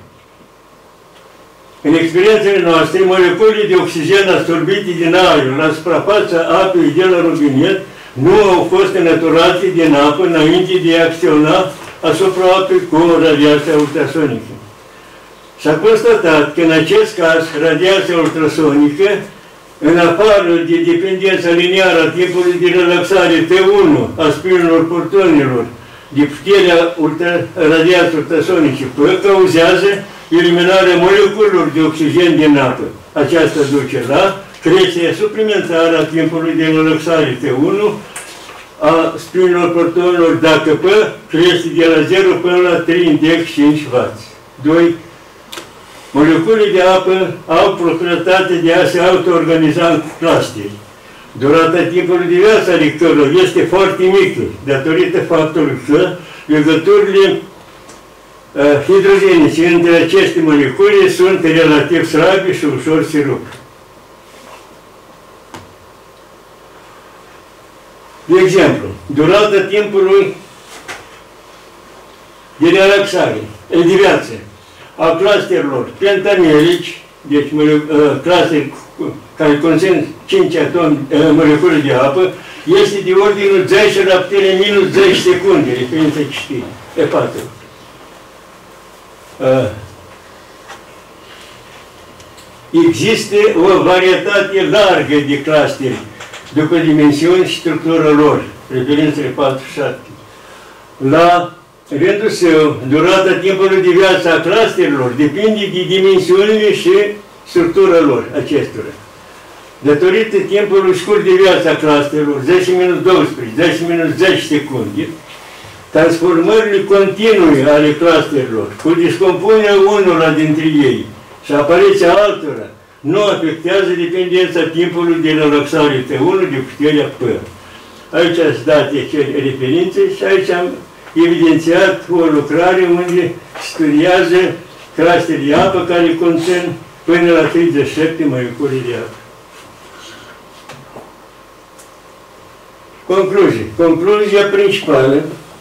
în experiențele noastre, moleculele de oxigen absorbite din aer la suprafața apei de la robinet nu au fost înăturate din apă înainte de a acționa asupra apei cu radiația ultrasonică. S-a constatat că în acest caz radiația ultrasonică, în afară de dependența lineară a timpului de relaxare T unu a spinilor protonilor de puterea ultra, radiației ultrasonice P, cauzează eliminarea moleculelor de oxigen din apă. Aceasta duce la creșterea suplimentară a timpului de relaxare T unu a spinilor protonilor dacă P crește de la zero până la trei index cinci watt. doi. Moleculele de apă au proprietatea de a se autoorganiza în clustere. Durata timpului de viață ale cărora este foarte mică, datorită faptului că legăturile uh, hidrogenice între aceste molecule sunt relativ slabe și ușor se rup. De exemplu, durata timpului de relaxare, de viață, a clusterelor pentanelici, deci clustere care conțin cinci atomi, molecule de apă, este de ordinul zece la putere minus zece secunde, referință citit, E patru. există o varietate largă de clustere, după dimensiuni și structura lor, referințele patru și șapte. La rândul său, durata timpului de viață a clusterelor depinde de dimensiunile și structura lor, acestora. Datorită timpului scurt de viață a clusterelor, zece minus doisprezece, zece minus zece secunde, transformările continue ale clusterelor, cu descompunerea unora dintre ei și apariția altora, nu afectează dependența timpului de relaxare T unu de puterea P. Aici sunt date referințe și aici am evidențiat o lucrare unde studiază clusteri de apă care conțin până la treizeci și șapte molecule de apă. Concluzie. Concluzia principală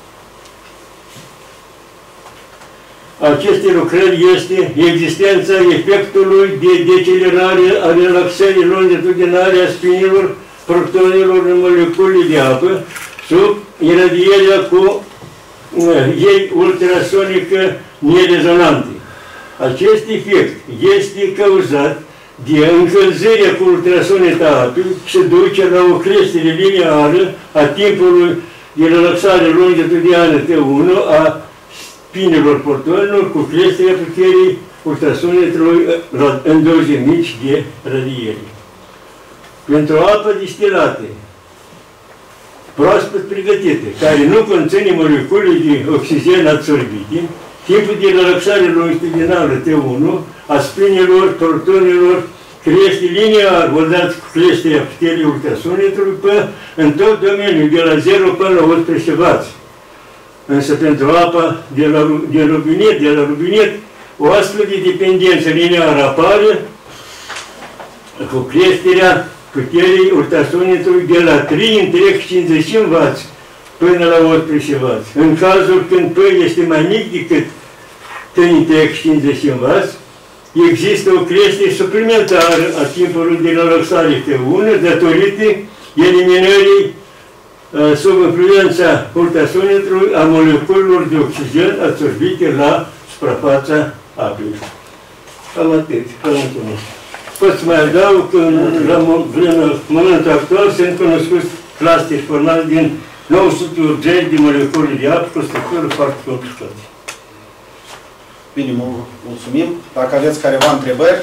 a acestei lucrări este existența efectului de decelerare a relaxării longitudinale a spinilor protonilor în molecule de apă sub iradierea cu ei ultrasonică nerezonantă. Acest efect este cauzat de încălzirea cu ultrasonică a apei și duce la o creștere lineară a timpului de relaxare longitudinală T unu a spinilor protonilor cu creșterea puterii ultrasonetului în doze mici de radiere. Pentru apă distilată, proaspăt pregătită, care nu conține molecule de oxigen absorbite, timpul de relaxare longitudinală T unu a spinilor protonilor crește linear, odată cu creșterea puterii ultrasonetului pe în tot domeniul, de la zero până la optsprezece wați. Însă pentru apa de la, de robinet, de la robinet, o astfel de dependență lineară apare cu creșterea puterii ultrasonetului de la trei întreg cincizeci wați până la optsprezece wați. În cazul când P este mai mic decât trei întreg cincizeci wați, există o creștere suplimentară a timpului de relaxare T unu datorită eliminării sub influența ultrasonetului a moleculelor de oxigen absorbite la suprafața apei. Cam atât. Pot să mai adaug că la momentul actual sunt cunoscuți clusteri formate din nouă sute optzeci de molecule de apă cu structură foarte complicată. Bine, mulțumim. Dacă aveți careva întrebări.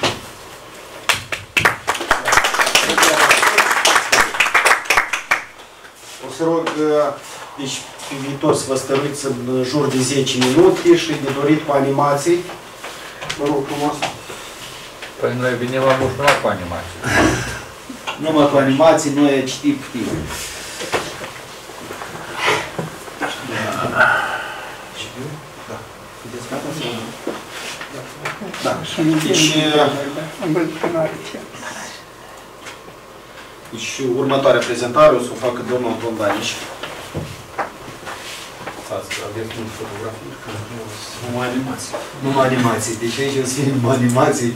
O să rog, deci, pe viitor să vă stăruiți în jur de zece minute și de dorit cu animații. Vă rog frumos. Păi noi venim la mușnat cu animații. Numai cu animații, noi citim putem. Da. Deci, deci următoarea prezentare o să o facă domnul Anton Daniș. Aveți multe fotografii? Numai animații. Numai animații. Deci aici îți fie numai animații.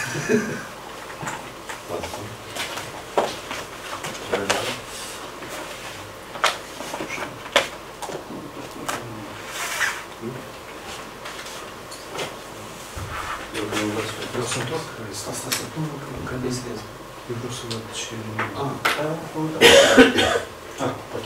Eu să întorc? Asta să pun că desenez. Eu vreau să văd ce... Ah, ah, ok.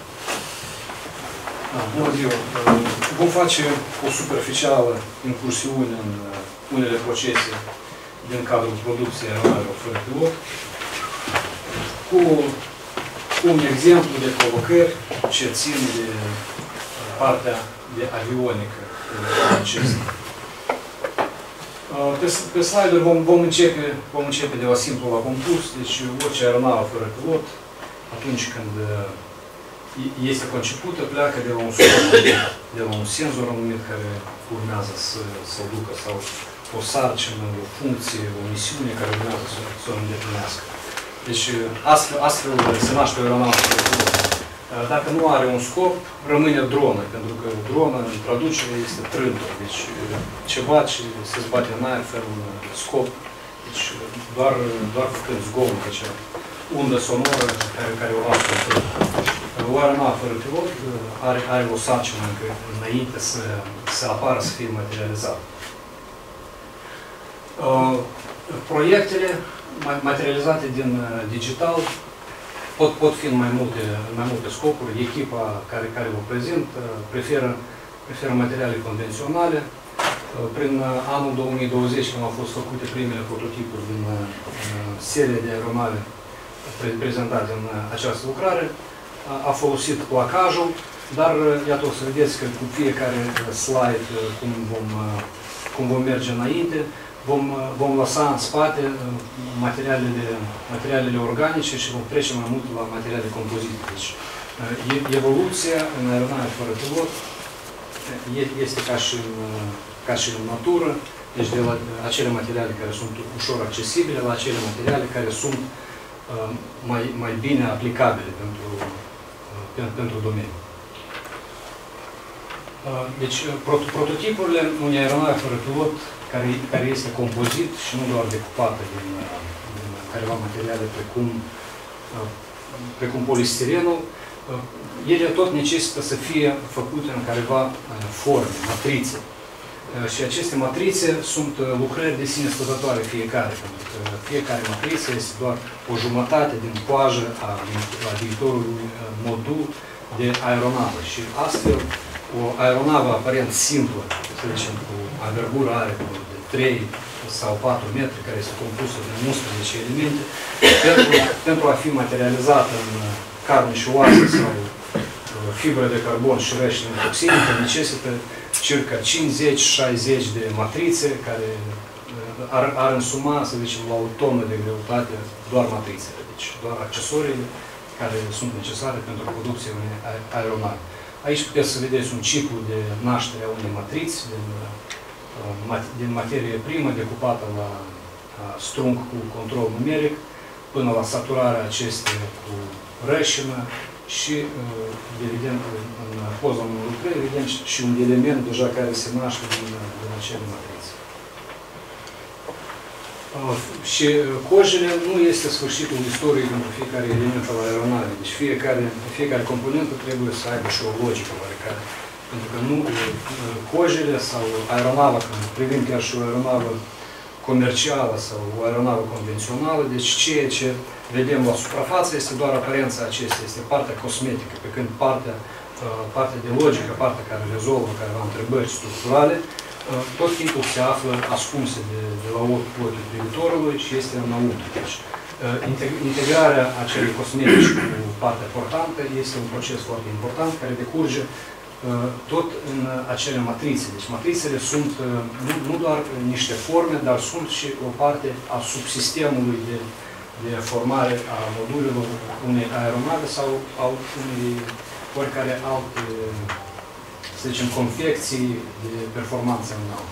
Bună ziua! Vom face o superficială incursiune în unele procese din cadrul producției aeronavelor fără pilot, cu un exemplu de provocări ce țin de partea de avionică în acest. Pe, pe slide-uri vom, vom, începe, vom începe de la simplu la compus, deci orice aeronavă fără pilot, atunci când este concepută, pleacă de la un scop, de la un senzor anumit care urmează să, să ducă, sau o sarcină, o funcție, o misiune care urmează să, să o îndeplinească. Deci astfel, astfel se naște o aeronavă fără pilot. Dacă nu are un scop, rămâne dronă, pentru că dronă, în traducere, este trântor. Deci ceva ce se zbate în aer fără un scop, deci doar, doar făcând zgomot, deci undă sonoră care, care o lasă în trântor. O aeronavă fără pilot are, are o sarcină înainte să, să apară, să fie materializată. Proiectele materializate din digital pot, pot fi în mai multe, în mai multe scopuri. Echipa care, care vă prezint preferă, preferă materiale convenționale. Prin anul două mii douăzeci, când au fost făcute primele prototipuri din serie de aeronave prezentate în această lucrare, a folosit placajul, dar iată o să vedeți că cu fiecare slide cum vom, cum vom merge înainte, vom, vom lăsa în spate materialele, materialele organice și vom trece mai mult la materiale compozite. Deci, evoluția în aeronave fără pilot este ca și, în, ca și în natură, deci de la acele materiale care sunt ușor accesibile la acele materiale care sunt uh, mai, mai bine aplicabile pentru, uh, pentru domeniu. Uh, deci, prot prototipurile unei aeronave fără pilot care, care este compozit și nu doar decupată din, din careva materiale precum, uh, precum polistirenul, uh, ele tot necesită să fie făcute în careva uh, forme, matrițe. Și aceste matrițe sunt lucrări de sine stătătoare fiecare, pentru că fiecare matriță este doar o jumătate din coajă a, a viitorului modul de aeronavă. Și astfel, o aeronavă aparent simplă, să zicem, cu avergură are de trei sau patru metri, care este compusă din unsprezece elemente, pentru, pentru a fi materializată în carne și oase sau fibre de carbon și rește toxinică, necesită circa cincizeci șaizeci de matrițe care ar, ar însuma, să zicem, la o tonă de greutate doar matrițele, deci doar accesoriile care sunt necesare pentru producția unei aeronave. Aici puteți să vedeți un ciclu de naștere a unei matriți din, din materie primă decupată la strung cu control numeric până la saturarea acesteia cu rășină. Și, evident, în poza numărul trei, vedem și un element deja care se naște din, din acele matrițe. Și cojile nu este sfârșitul istoriei pentru fiecare element al aeronavei. Deci fiecare, fiecare componentă trebuie să aibă și o logică oarecare. Pentru că nu cojile sau aeronava, când privim chiar și o aeronavă comercială sau o aeronavă convențională, deci ceea ce vedem la suprafață este doar aparența acestea, este partea cosmetică, pe când partea, partea de logică, partea care rezolvă careva întrebări structurale, tot timpul se află ascunse de, de la ochiul privitorului și este înăuntru. Deci, integrarea acelei cosmetici cu partea portantă este un proces foarte important care decurge tot în acele matrițe. Deci matrițele sunt nu, nu doar niște forme, dar sunt și o parte a subsistemului de, de formare a modulelor unei aeronave sau a unei oricare alte, să zicem, confecții de performanță înaltă.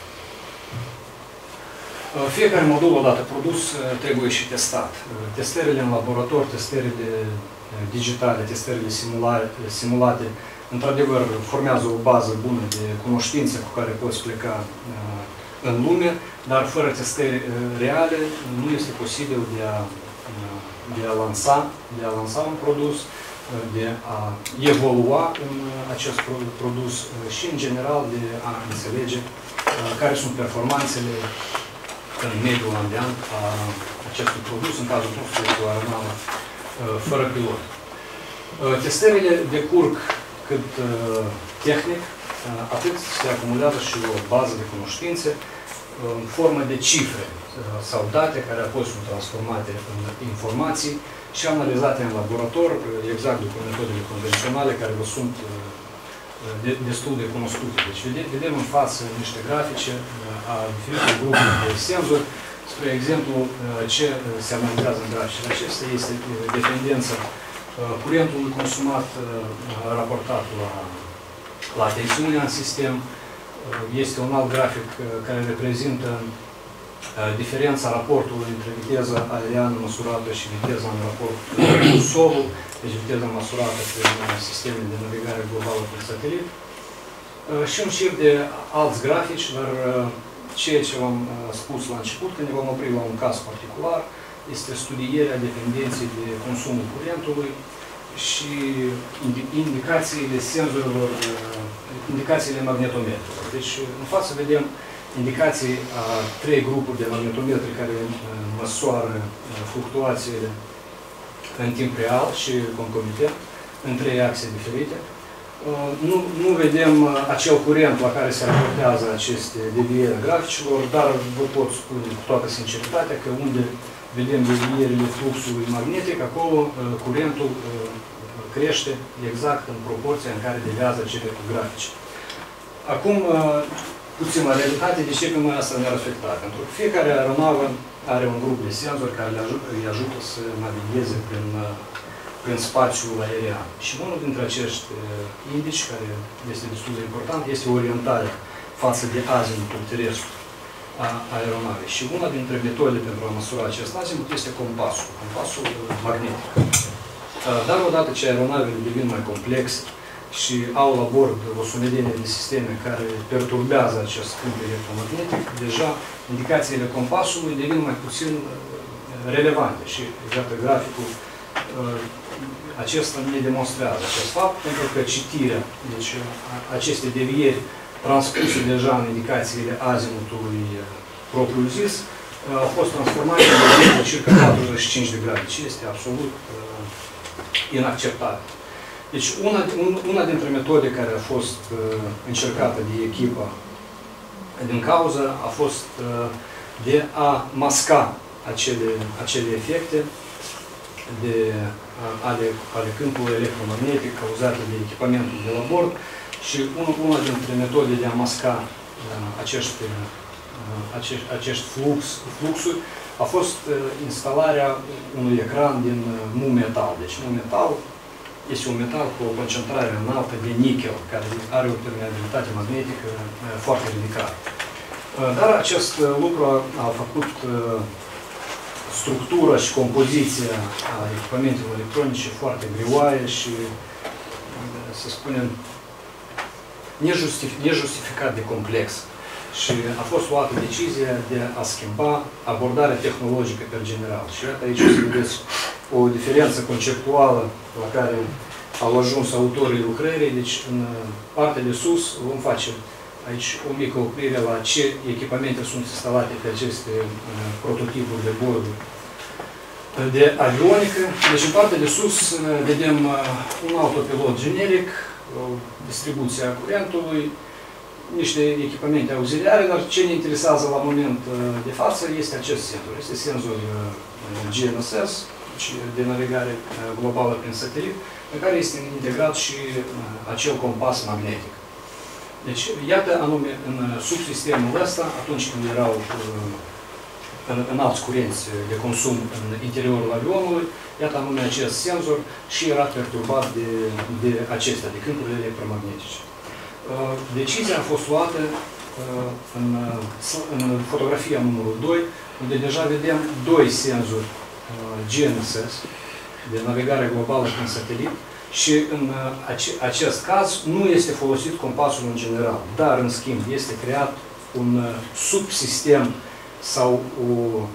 Fiecare modul odată produs trebuie și testat. Testările în laborator, testările digitale, testările simulate, într-adevăr, formează o bază bună de cunoștințe cu care poți pleca uh, în lume, dar fără testări uh, reale nu este posibil de a, uh, de a, lansa, de a lansa un produs, uh, de a evolua în uh, acest produs uh, și, în general, de a înțelege uh, care sunt performanțele în mediul ambiant a acestui produs, în cazul nostru este o aeronavă uh, fără pilot. Uh, testările decurg cât uh, tehnic, uh, atât se acumulează și o bază de cunoștințe uh, în formă de cifre uh, sau date care apoi sunt transformate în informații și analizate în laborator, uh, exact după metodele convenționale care vă sunt uh, de, destul de cunoscute. Deci vedem, vedem în față niște grafice uh, a diferite grupuri de senzori. Spre exemplu, uh, ce se analizează în graficele acestea este dependența curentului consumat raportat la, la tensiunea în sistem. Este un alt grafic care reprezintă diferența raportului între viteza aeriană măsurată și viteza în raport cu solul, deci viteza măsurată prin sistemele de navigare globală prin satelit. Și un șir de alți grafici, dar ceea ce v-am spus la început, când ne vom opri la un caz particular, este studierea dependenței de consumul curentului și indicațiile senzorilor, indicațiile magnetometrelor. Deci, în față vedem indicații a trei grupuri de magnetometri care măsoară fluctuațiile în timp real și concomitent, în trei axe diferite. Nu, nu vedem acel curent la care se raportează aceste devieri graficilor, dar vă pot spune cu toată sinceritatea că unde vedem devierile fluxului magnetic, acolo curentul crește exact în proporția în care deviază cele grafice. Acum, puțin la realitate, de ce pe noi asta ne-ar afecta? Pentru că fiecare aeronavă are un grup de senzori care le ajută, îi ajută să navigheze prin, prin spațiul aerian. Și unul dintre acești indici, care este destul de important, este orientarea față de azimutul terestru a aeronavei. Și una dintre metodele pentru a măsura acest azimut este compasul, compasul magnetic. Dar odată ce aeronavele devin mai complexe și au la bord o sumedenie de sisteme care perturbează acest câmp electromagnetic, deja indicațiile compasului devin mai puțin relevante. Și, iată, graficul acesta ne demonstrează acest fapt, pentru că citirea, deci aceste devieri transpuse deja în indicațiile azimutului propriu-zis, au fost transformate de circa patruzeci și cinci de grade, ce este absolut inacceptabil. Deci, una, un, una dintre metode care a fost uh, încercată de echipa din cauză a fost uh, de a masca acele, acele efecte de, uh, ale, ale câmpului electromagnetic cauzate de echipamentul de la bord și un, una dintre metode de a masca uh, acești, uh, acești, acești flux, fluxuri a fost uh, instalarea unui ecran din uh, mu-metal. Deci mu-metal este un metal cu o concentrare înaltă de nichel, care are o permeabilitate magnetică foarte ridicată. Dar acest lucru a, a făcut structura și compoziția a echipamentelor electronice foarte greoaie și, să spunem, nejustific, nejustificat de complex. Și a fost luată decizia de a schimba abordarea tehnologică per general. Și iată aici o să vedeți o diferență conceptuală la care au ajuns autorii lucrării. Deci, în partea de sus vom face aici o mică oprire la ce echipamente sunt instalate pe aceste uh, prototipuri de borduri de avionică. Deci, în partea de sus uh, vedem uh, un autopilot generic, o distribuție a curentului, niște echipamente auxiliare, dar ce ne interesează la moment uh, de față este acest senzor. Este senzor uh, G N S S, de navigare globală prin satelit, în care este integrat și acel compas magnetic. Deci, iată anume, în subsistemul ăsta, atunci când erau în, în alți curenți de consum în interiorul avionului, iată anume acest senzor și era perturbat de, de acestea, de câmpurile electromagnetice. Decizia a fost luată în, în fotografia numărul doi, unde deja vedem doi senzori G N S S, de navigare globală prin satelit, și în acest caz nu este folosit compasul în general, dar în schimb este creat un subsistem sau o,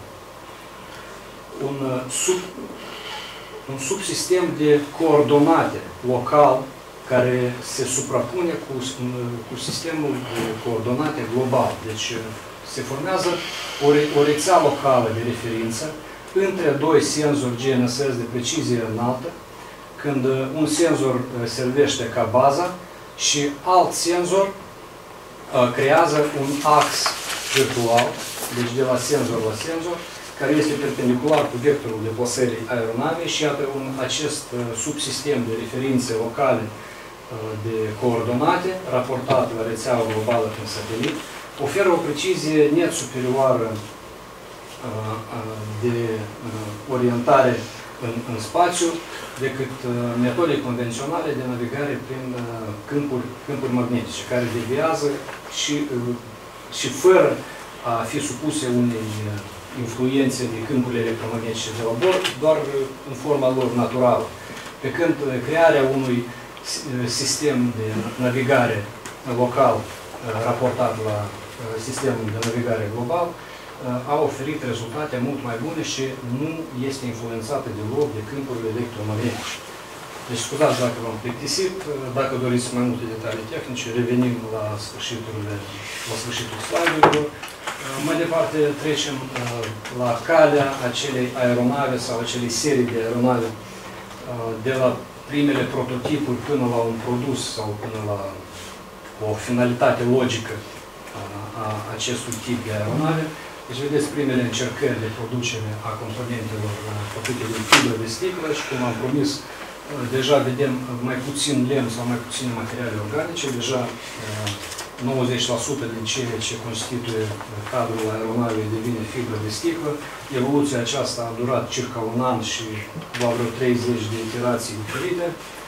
un, sub, un subsistem de coordonate local care se suprapune cu, cu sistemul de coordonate global. Deci se formează o, re, o rețea locală de referință între doi senzori G N S S de precizie înaltă, când un senzor servește ca bază și alt senzor uh, creează un ax virtual, deci de la senzor la senzor, care este perpendicular cu vectorul deplasării aeronavei și iată un, acest uh, subsistem de referințe locale uh, de coordonate, raportat la rețeaua globală prin satelit, oferă o precizie net superioară uh, de uh, orientare în, în spațiu decât uh, metode convenționale de navigare prin uh, câmpuri, câmpuri magnetice, care deviază și, uh, și fără a fi supuse unei uh, influențe de câmpurile electromagnetice de la bord, doar uh, în forma lor naturală. Pe când uh, crearea unui uh, sistem de navigare local uh, raportat la uh, sistemul de navigare global a oferit rezultate mult mai bune și nu este influențată deloc de câmpurile electromagnetice. Deci scuzați dacă v-am plictisit, dacă doriți mai multe detalii tehnice, revenim la sfârșitul, la sfârșitul slide-urilor. Mai departe trecem la calea acelei aeronave sau acelei serii de aeronave, de la primele prototipuri până la un produs sau până la o finalitate logică a acestui tip de aeronave. Deci vedeți primele încercări de producere a componentelor făcute din fibră de sticlă și, cum am promis, deja vedem mai puțin lemn sau mai puține materiale organice, deja nouăzeci la sută din ceea ce constituie cadrul aeronavei devine fibră de sticlă. Evoluția aceasta a durat circa un an și la vreo treizeci de iterații diferite.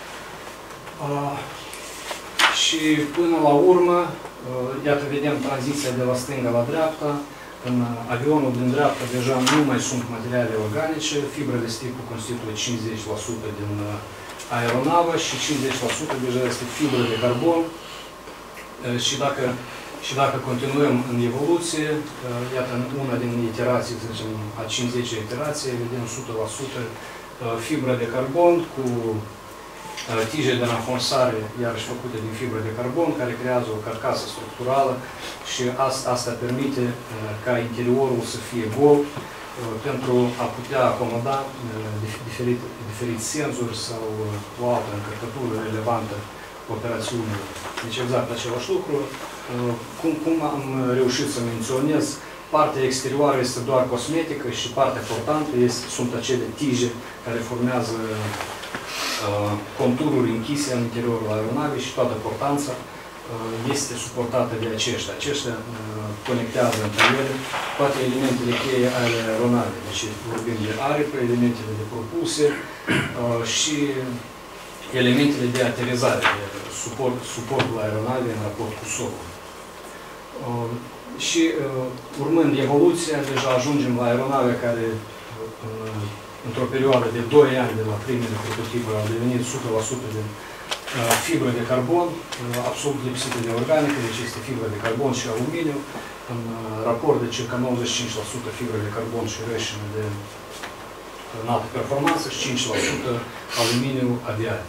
Și până la urmă, iată, vedem tranziția de la stânga la dreapta. În avionul din dreapta deja nu mai sunt materiale organice, fibra de sticlă constituie cincizeci la sută din aeronavă și cincizeci la sută deja este fibră de carbon. Și dacă, și dacă continuăm în evoluție, iată, în una din iterații, să zicem, a cincizecea iterație, vedem o sută la sută fibra de carbon cu tije de raforsare, iarăși făcute din fibră de carbon, care creează o carcasă structurală și asta, asta permite ca interiorul să fie gol pentru a putea acomoda diferit, diferiți senzori sau o altă încărcătură relevantă operațiunii. Deci exact același lucru. Cum, cum am reușit să menționez, partea exterioară este doar cosmetică și partea portantă este, sunt acele tije care formează uh, contururi închise în interiorul aeronavei și toată portanța uh, este suportată de aceștia. Aceștia uh, conectează între ele toate elementele cheie ale aeronavei. Deci vorbim de aripă, elementele de propulsie uh, și elementele de aterizare, de suport, suportul aeronavei în raport cu solul. Uh, și uh, urmând evoluția, deja ajungem la aeronave care uh, într-o perioadă de doi ani de la primele prototipuri au devenit o sută la sută de uh, fibră de carbon, uh, absolut lipsită de organică, deci este fibră de carbon și aluminiu, în uh, raport de circa nouăzeci și cinci la sută fibră de carbon și rășină de înaltă performanță și cinci la sută aluminiu aviatic.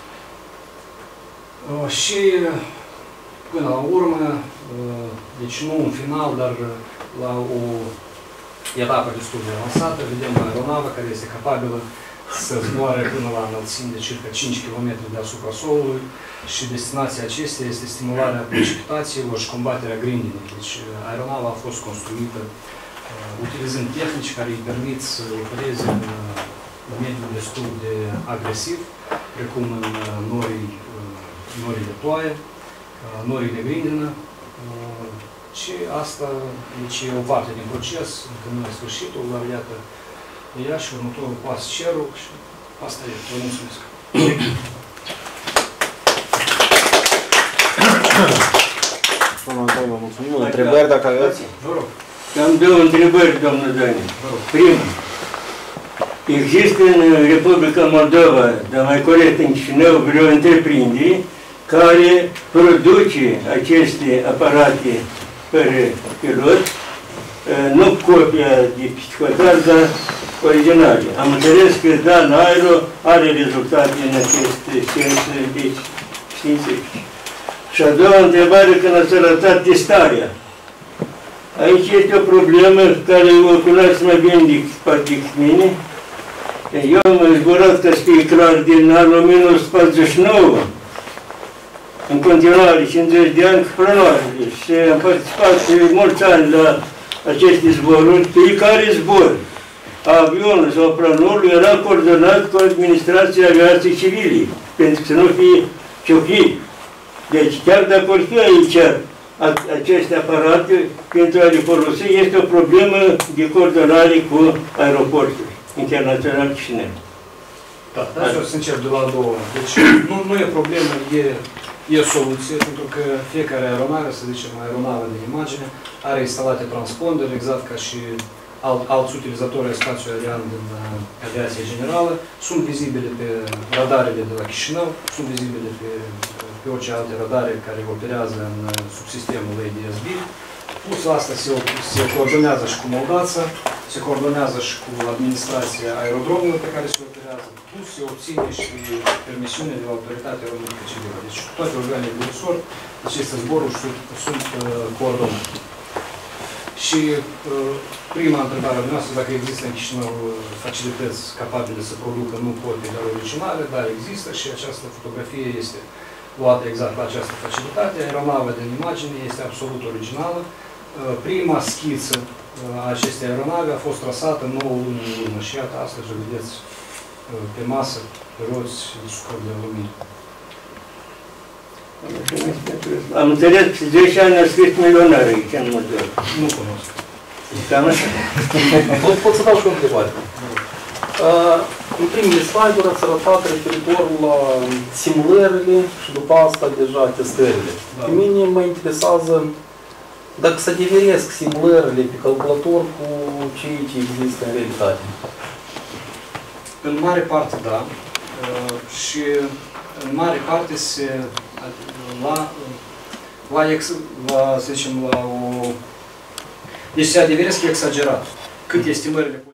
Uh, și până la urmă, uh, deci nu în final, dar la o etapă destul de avansată, vedem o aeronavă care este capabilă să zboare până la înălțimi de circa cinci kilometri deasupra solului și destinația acesteia este stimularea precipitațiilor și combaterea grindinii. Deci aeronava a fost construită uh, utilizând tehnici care îi permit să opereze în uh, mediul destul de agresiv, precum în uh, norii, uh, norii de ploaie, uh, norii de grindină. Uh, și asta deci, e o parte din proces, încă nu e sfârșitul, dar iată ea și următorul pas cerul și asta e. Vă mulțumesc. Vă mulțumim. Întrebări dacă aveți? Vă rog. Am două întrebări, domnul Dani. Prima, există în Republica Moldova, dar mai corect în Chișinău, vreo întreprindere care produce aceste aparate fără pilot, nu copia de psihotar, dar originale. Am înțeles că Dan Aero are rezultate în acest sens, deci științific. Și a doua întrebare, când ați arătat testarea. Aici este o problemă care o cunoaște mai bine decât mine. Eu am zburat, ca să fie clar, din anul o mie nouă sute patruzeci și nouă, în continuare, cincizeci de ani cu planoarele. Și am participat mulți ani la aceste zboruri. Fiecare zbor a avionului sau planorului era coordonat cu administrația aviației civile, pentru că să nu fie cioclit. Deci, chiar dacă or fi aici aceste aparate, pentru a le folosi, este o problemă de coordonare cu aeroportul internațional Chișinău. Da, da, și o să încep de la două. Deci, nu, nu e problemă, e, e soluție, pentru că fiecare aeronavă, să zicem aeronavă de imagine, are instalate transponder, exact ca și alt, alți utilizatori ai spațiului aerian din uh, aviația generală, sunt vizibile pe radarele de la Chișinău, sunt vizibile pe, pe orice alte radare care operează în uh, subsistemul A D S B. Plus asta se, se coordonează și cu Moldața. se coordonează și cu administrația aerodromurilor pe care se operează, plus se obține și permisiune de la autoritatea românică civilă. Deci toate organele de resort, aceste zboruri sunt, sunt uh, coordonate. Și uh, prima întrebare a noastră, dacă există în Chișinău facilități capabile să producă nu cote, dar originale, da, există și această fotografie este luată exact la această facilitate. Aeronava din imagine este absolut originală. Uh, prima schiță a acestei aeronave a fost trasată nouă luni în urmă și iată, astăzi o vedeți uh, pe masă, pe roți, scop de lumină. Am înțeles că zece ani a scris milionar aici în model. Nu cunosc. Cam așa? Pot, pot să dau și o întrebare. Uh, în primele slide-uri ați arătat referitor la simulările și după asta deja testările. Da. Pe mine mă interesează dacă se adeveresc simulările pe calculator cu ceea ce există în realitate. În mare parte, da. Uh, și în mare parte se la, la, ex, la, să zicem, la o... Deci se adeveresc exagerat. Cât estimările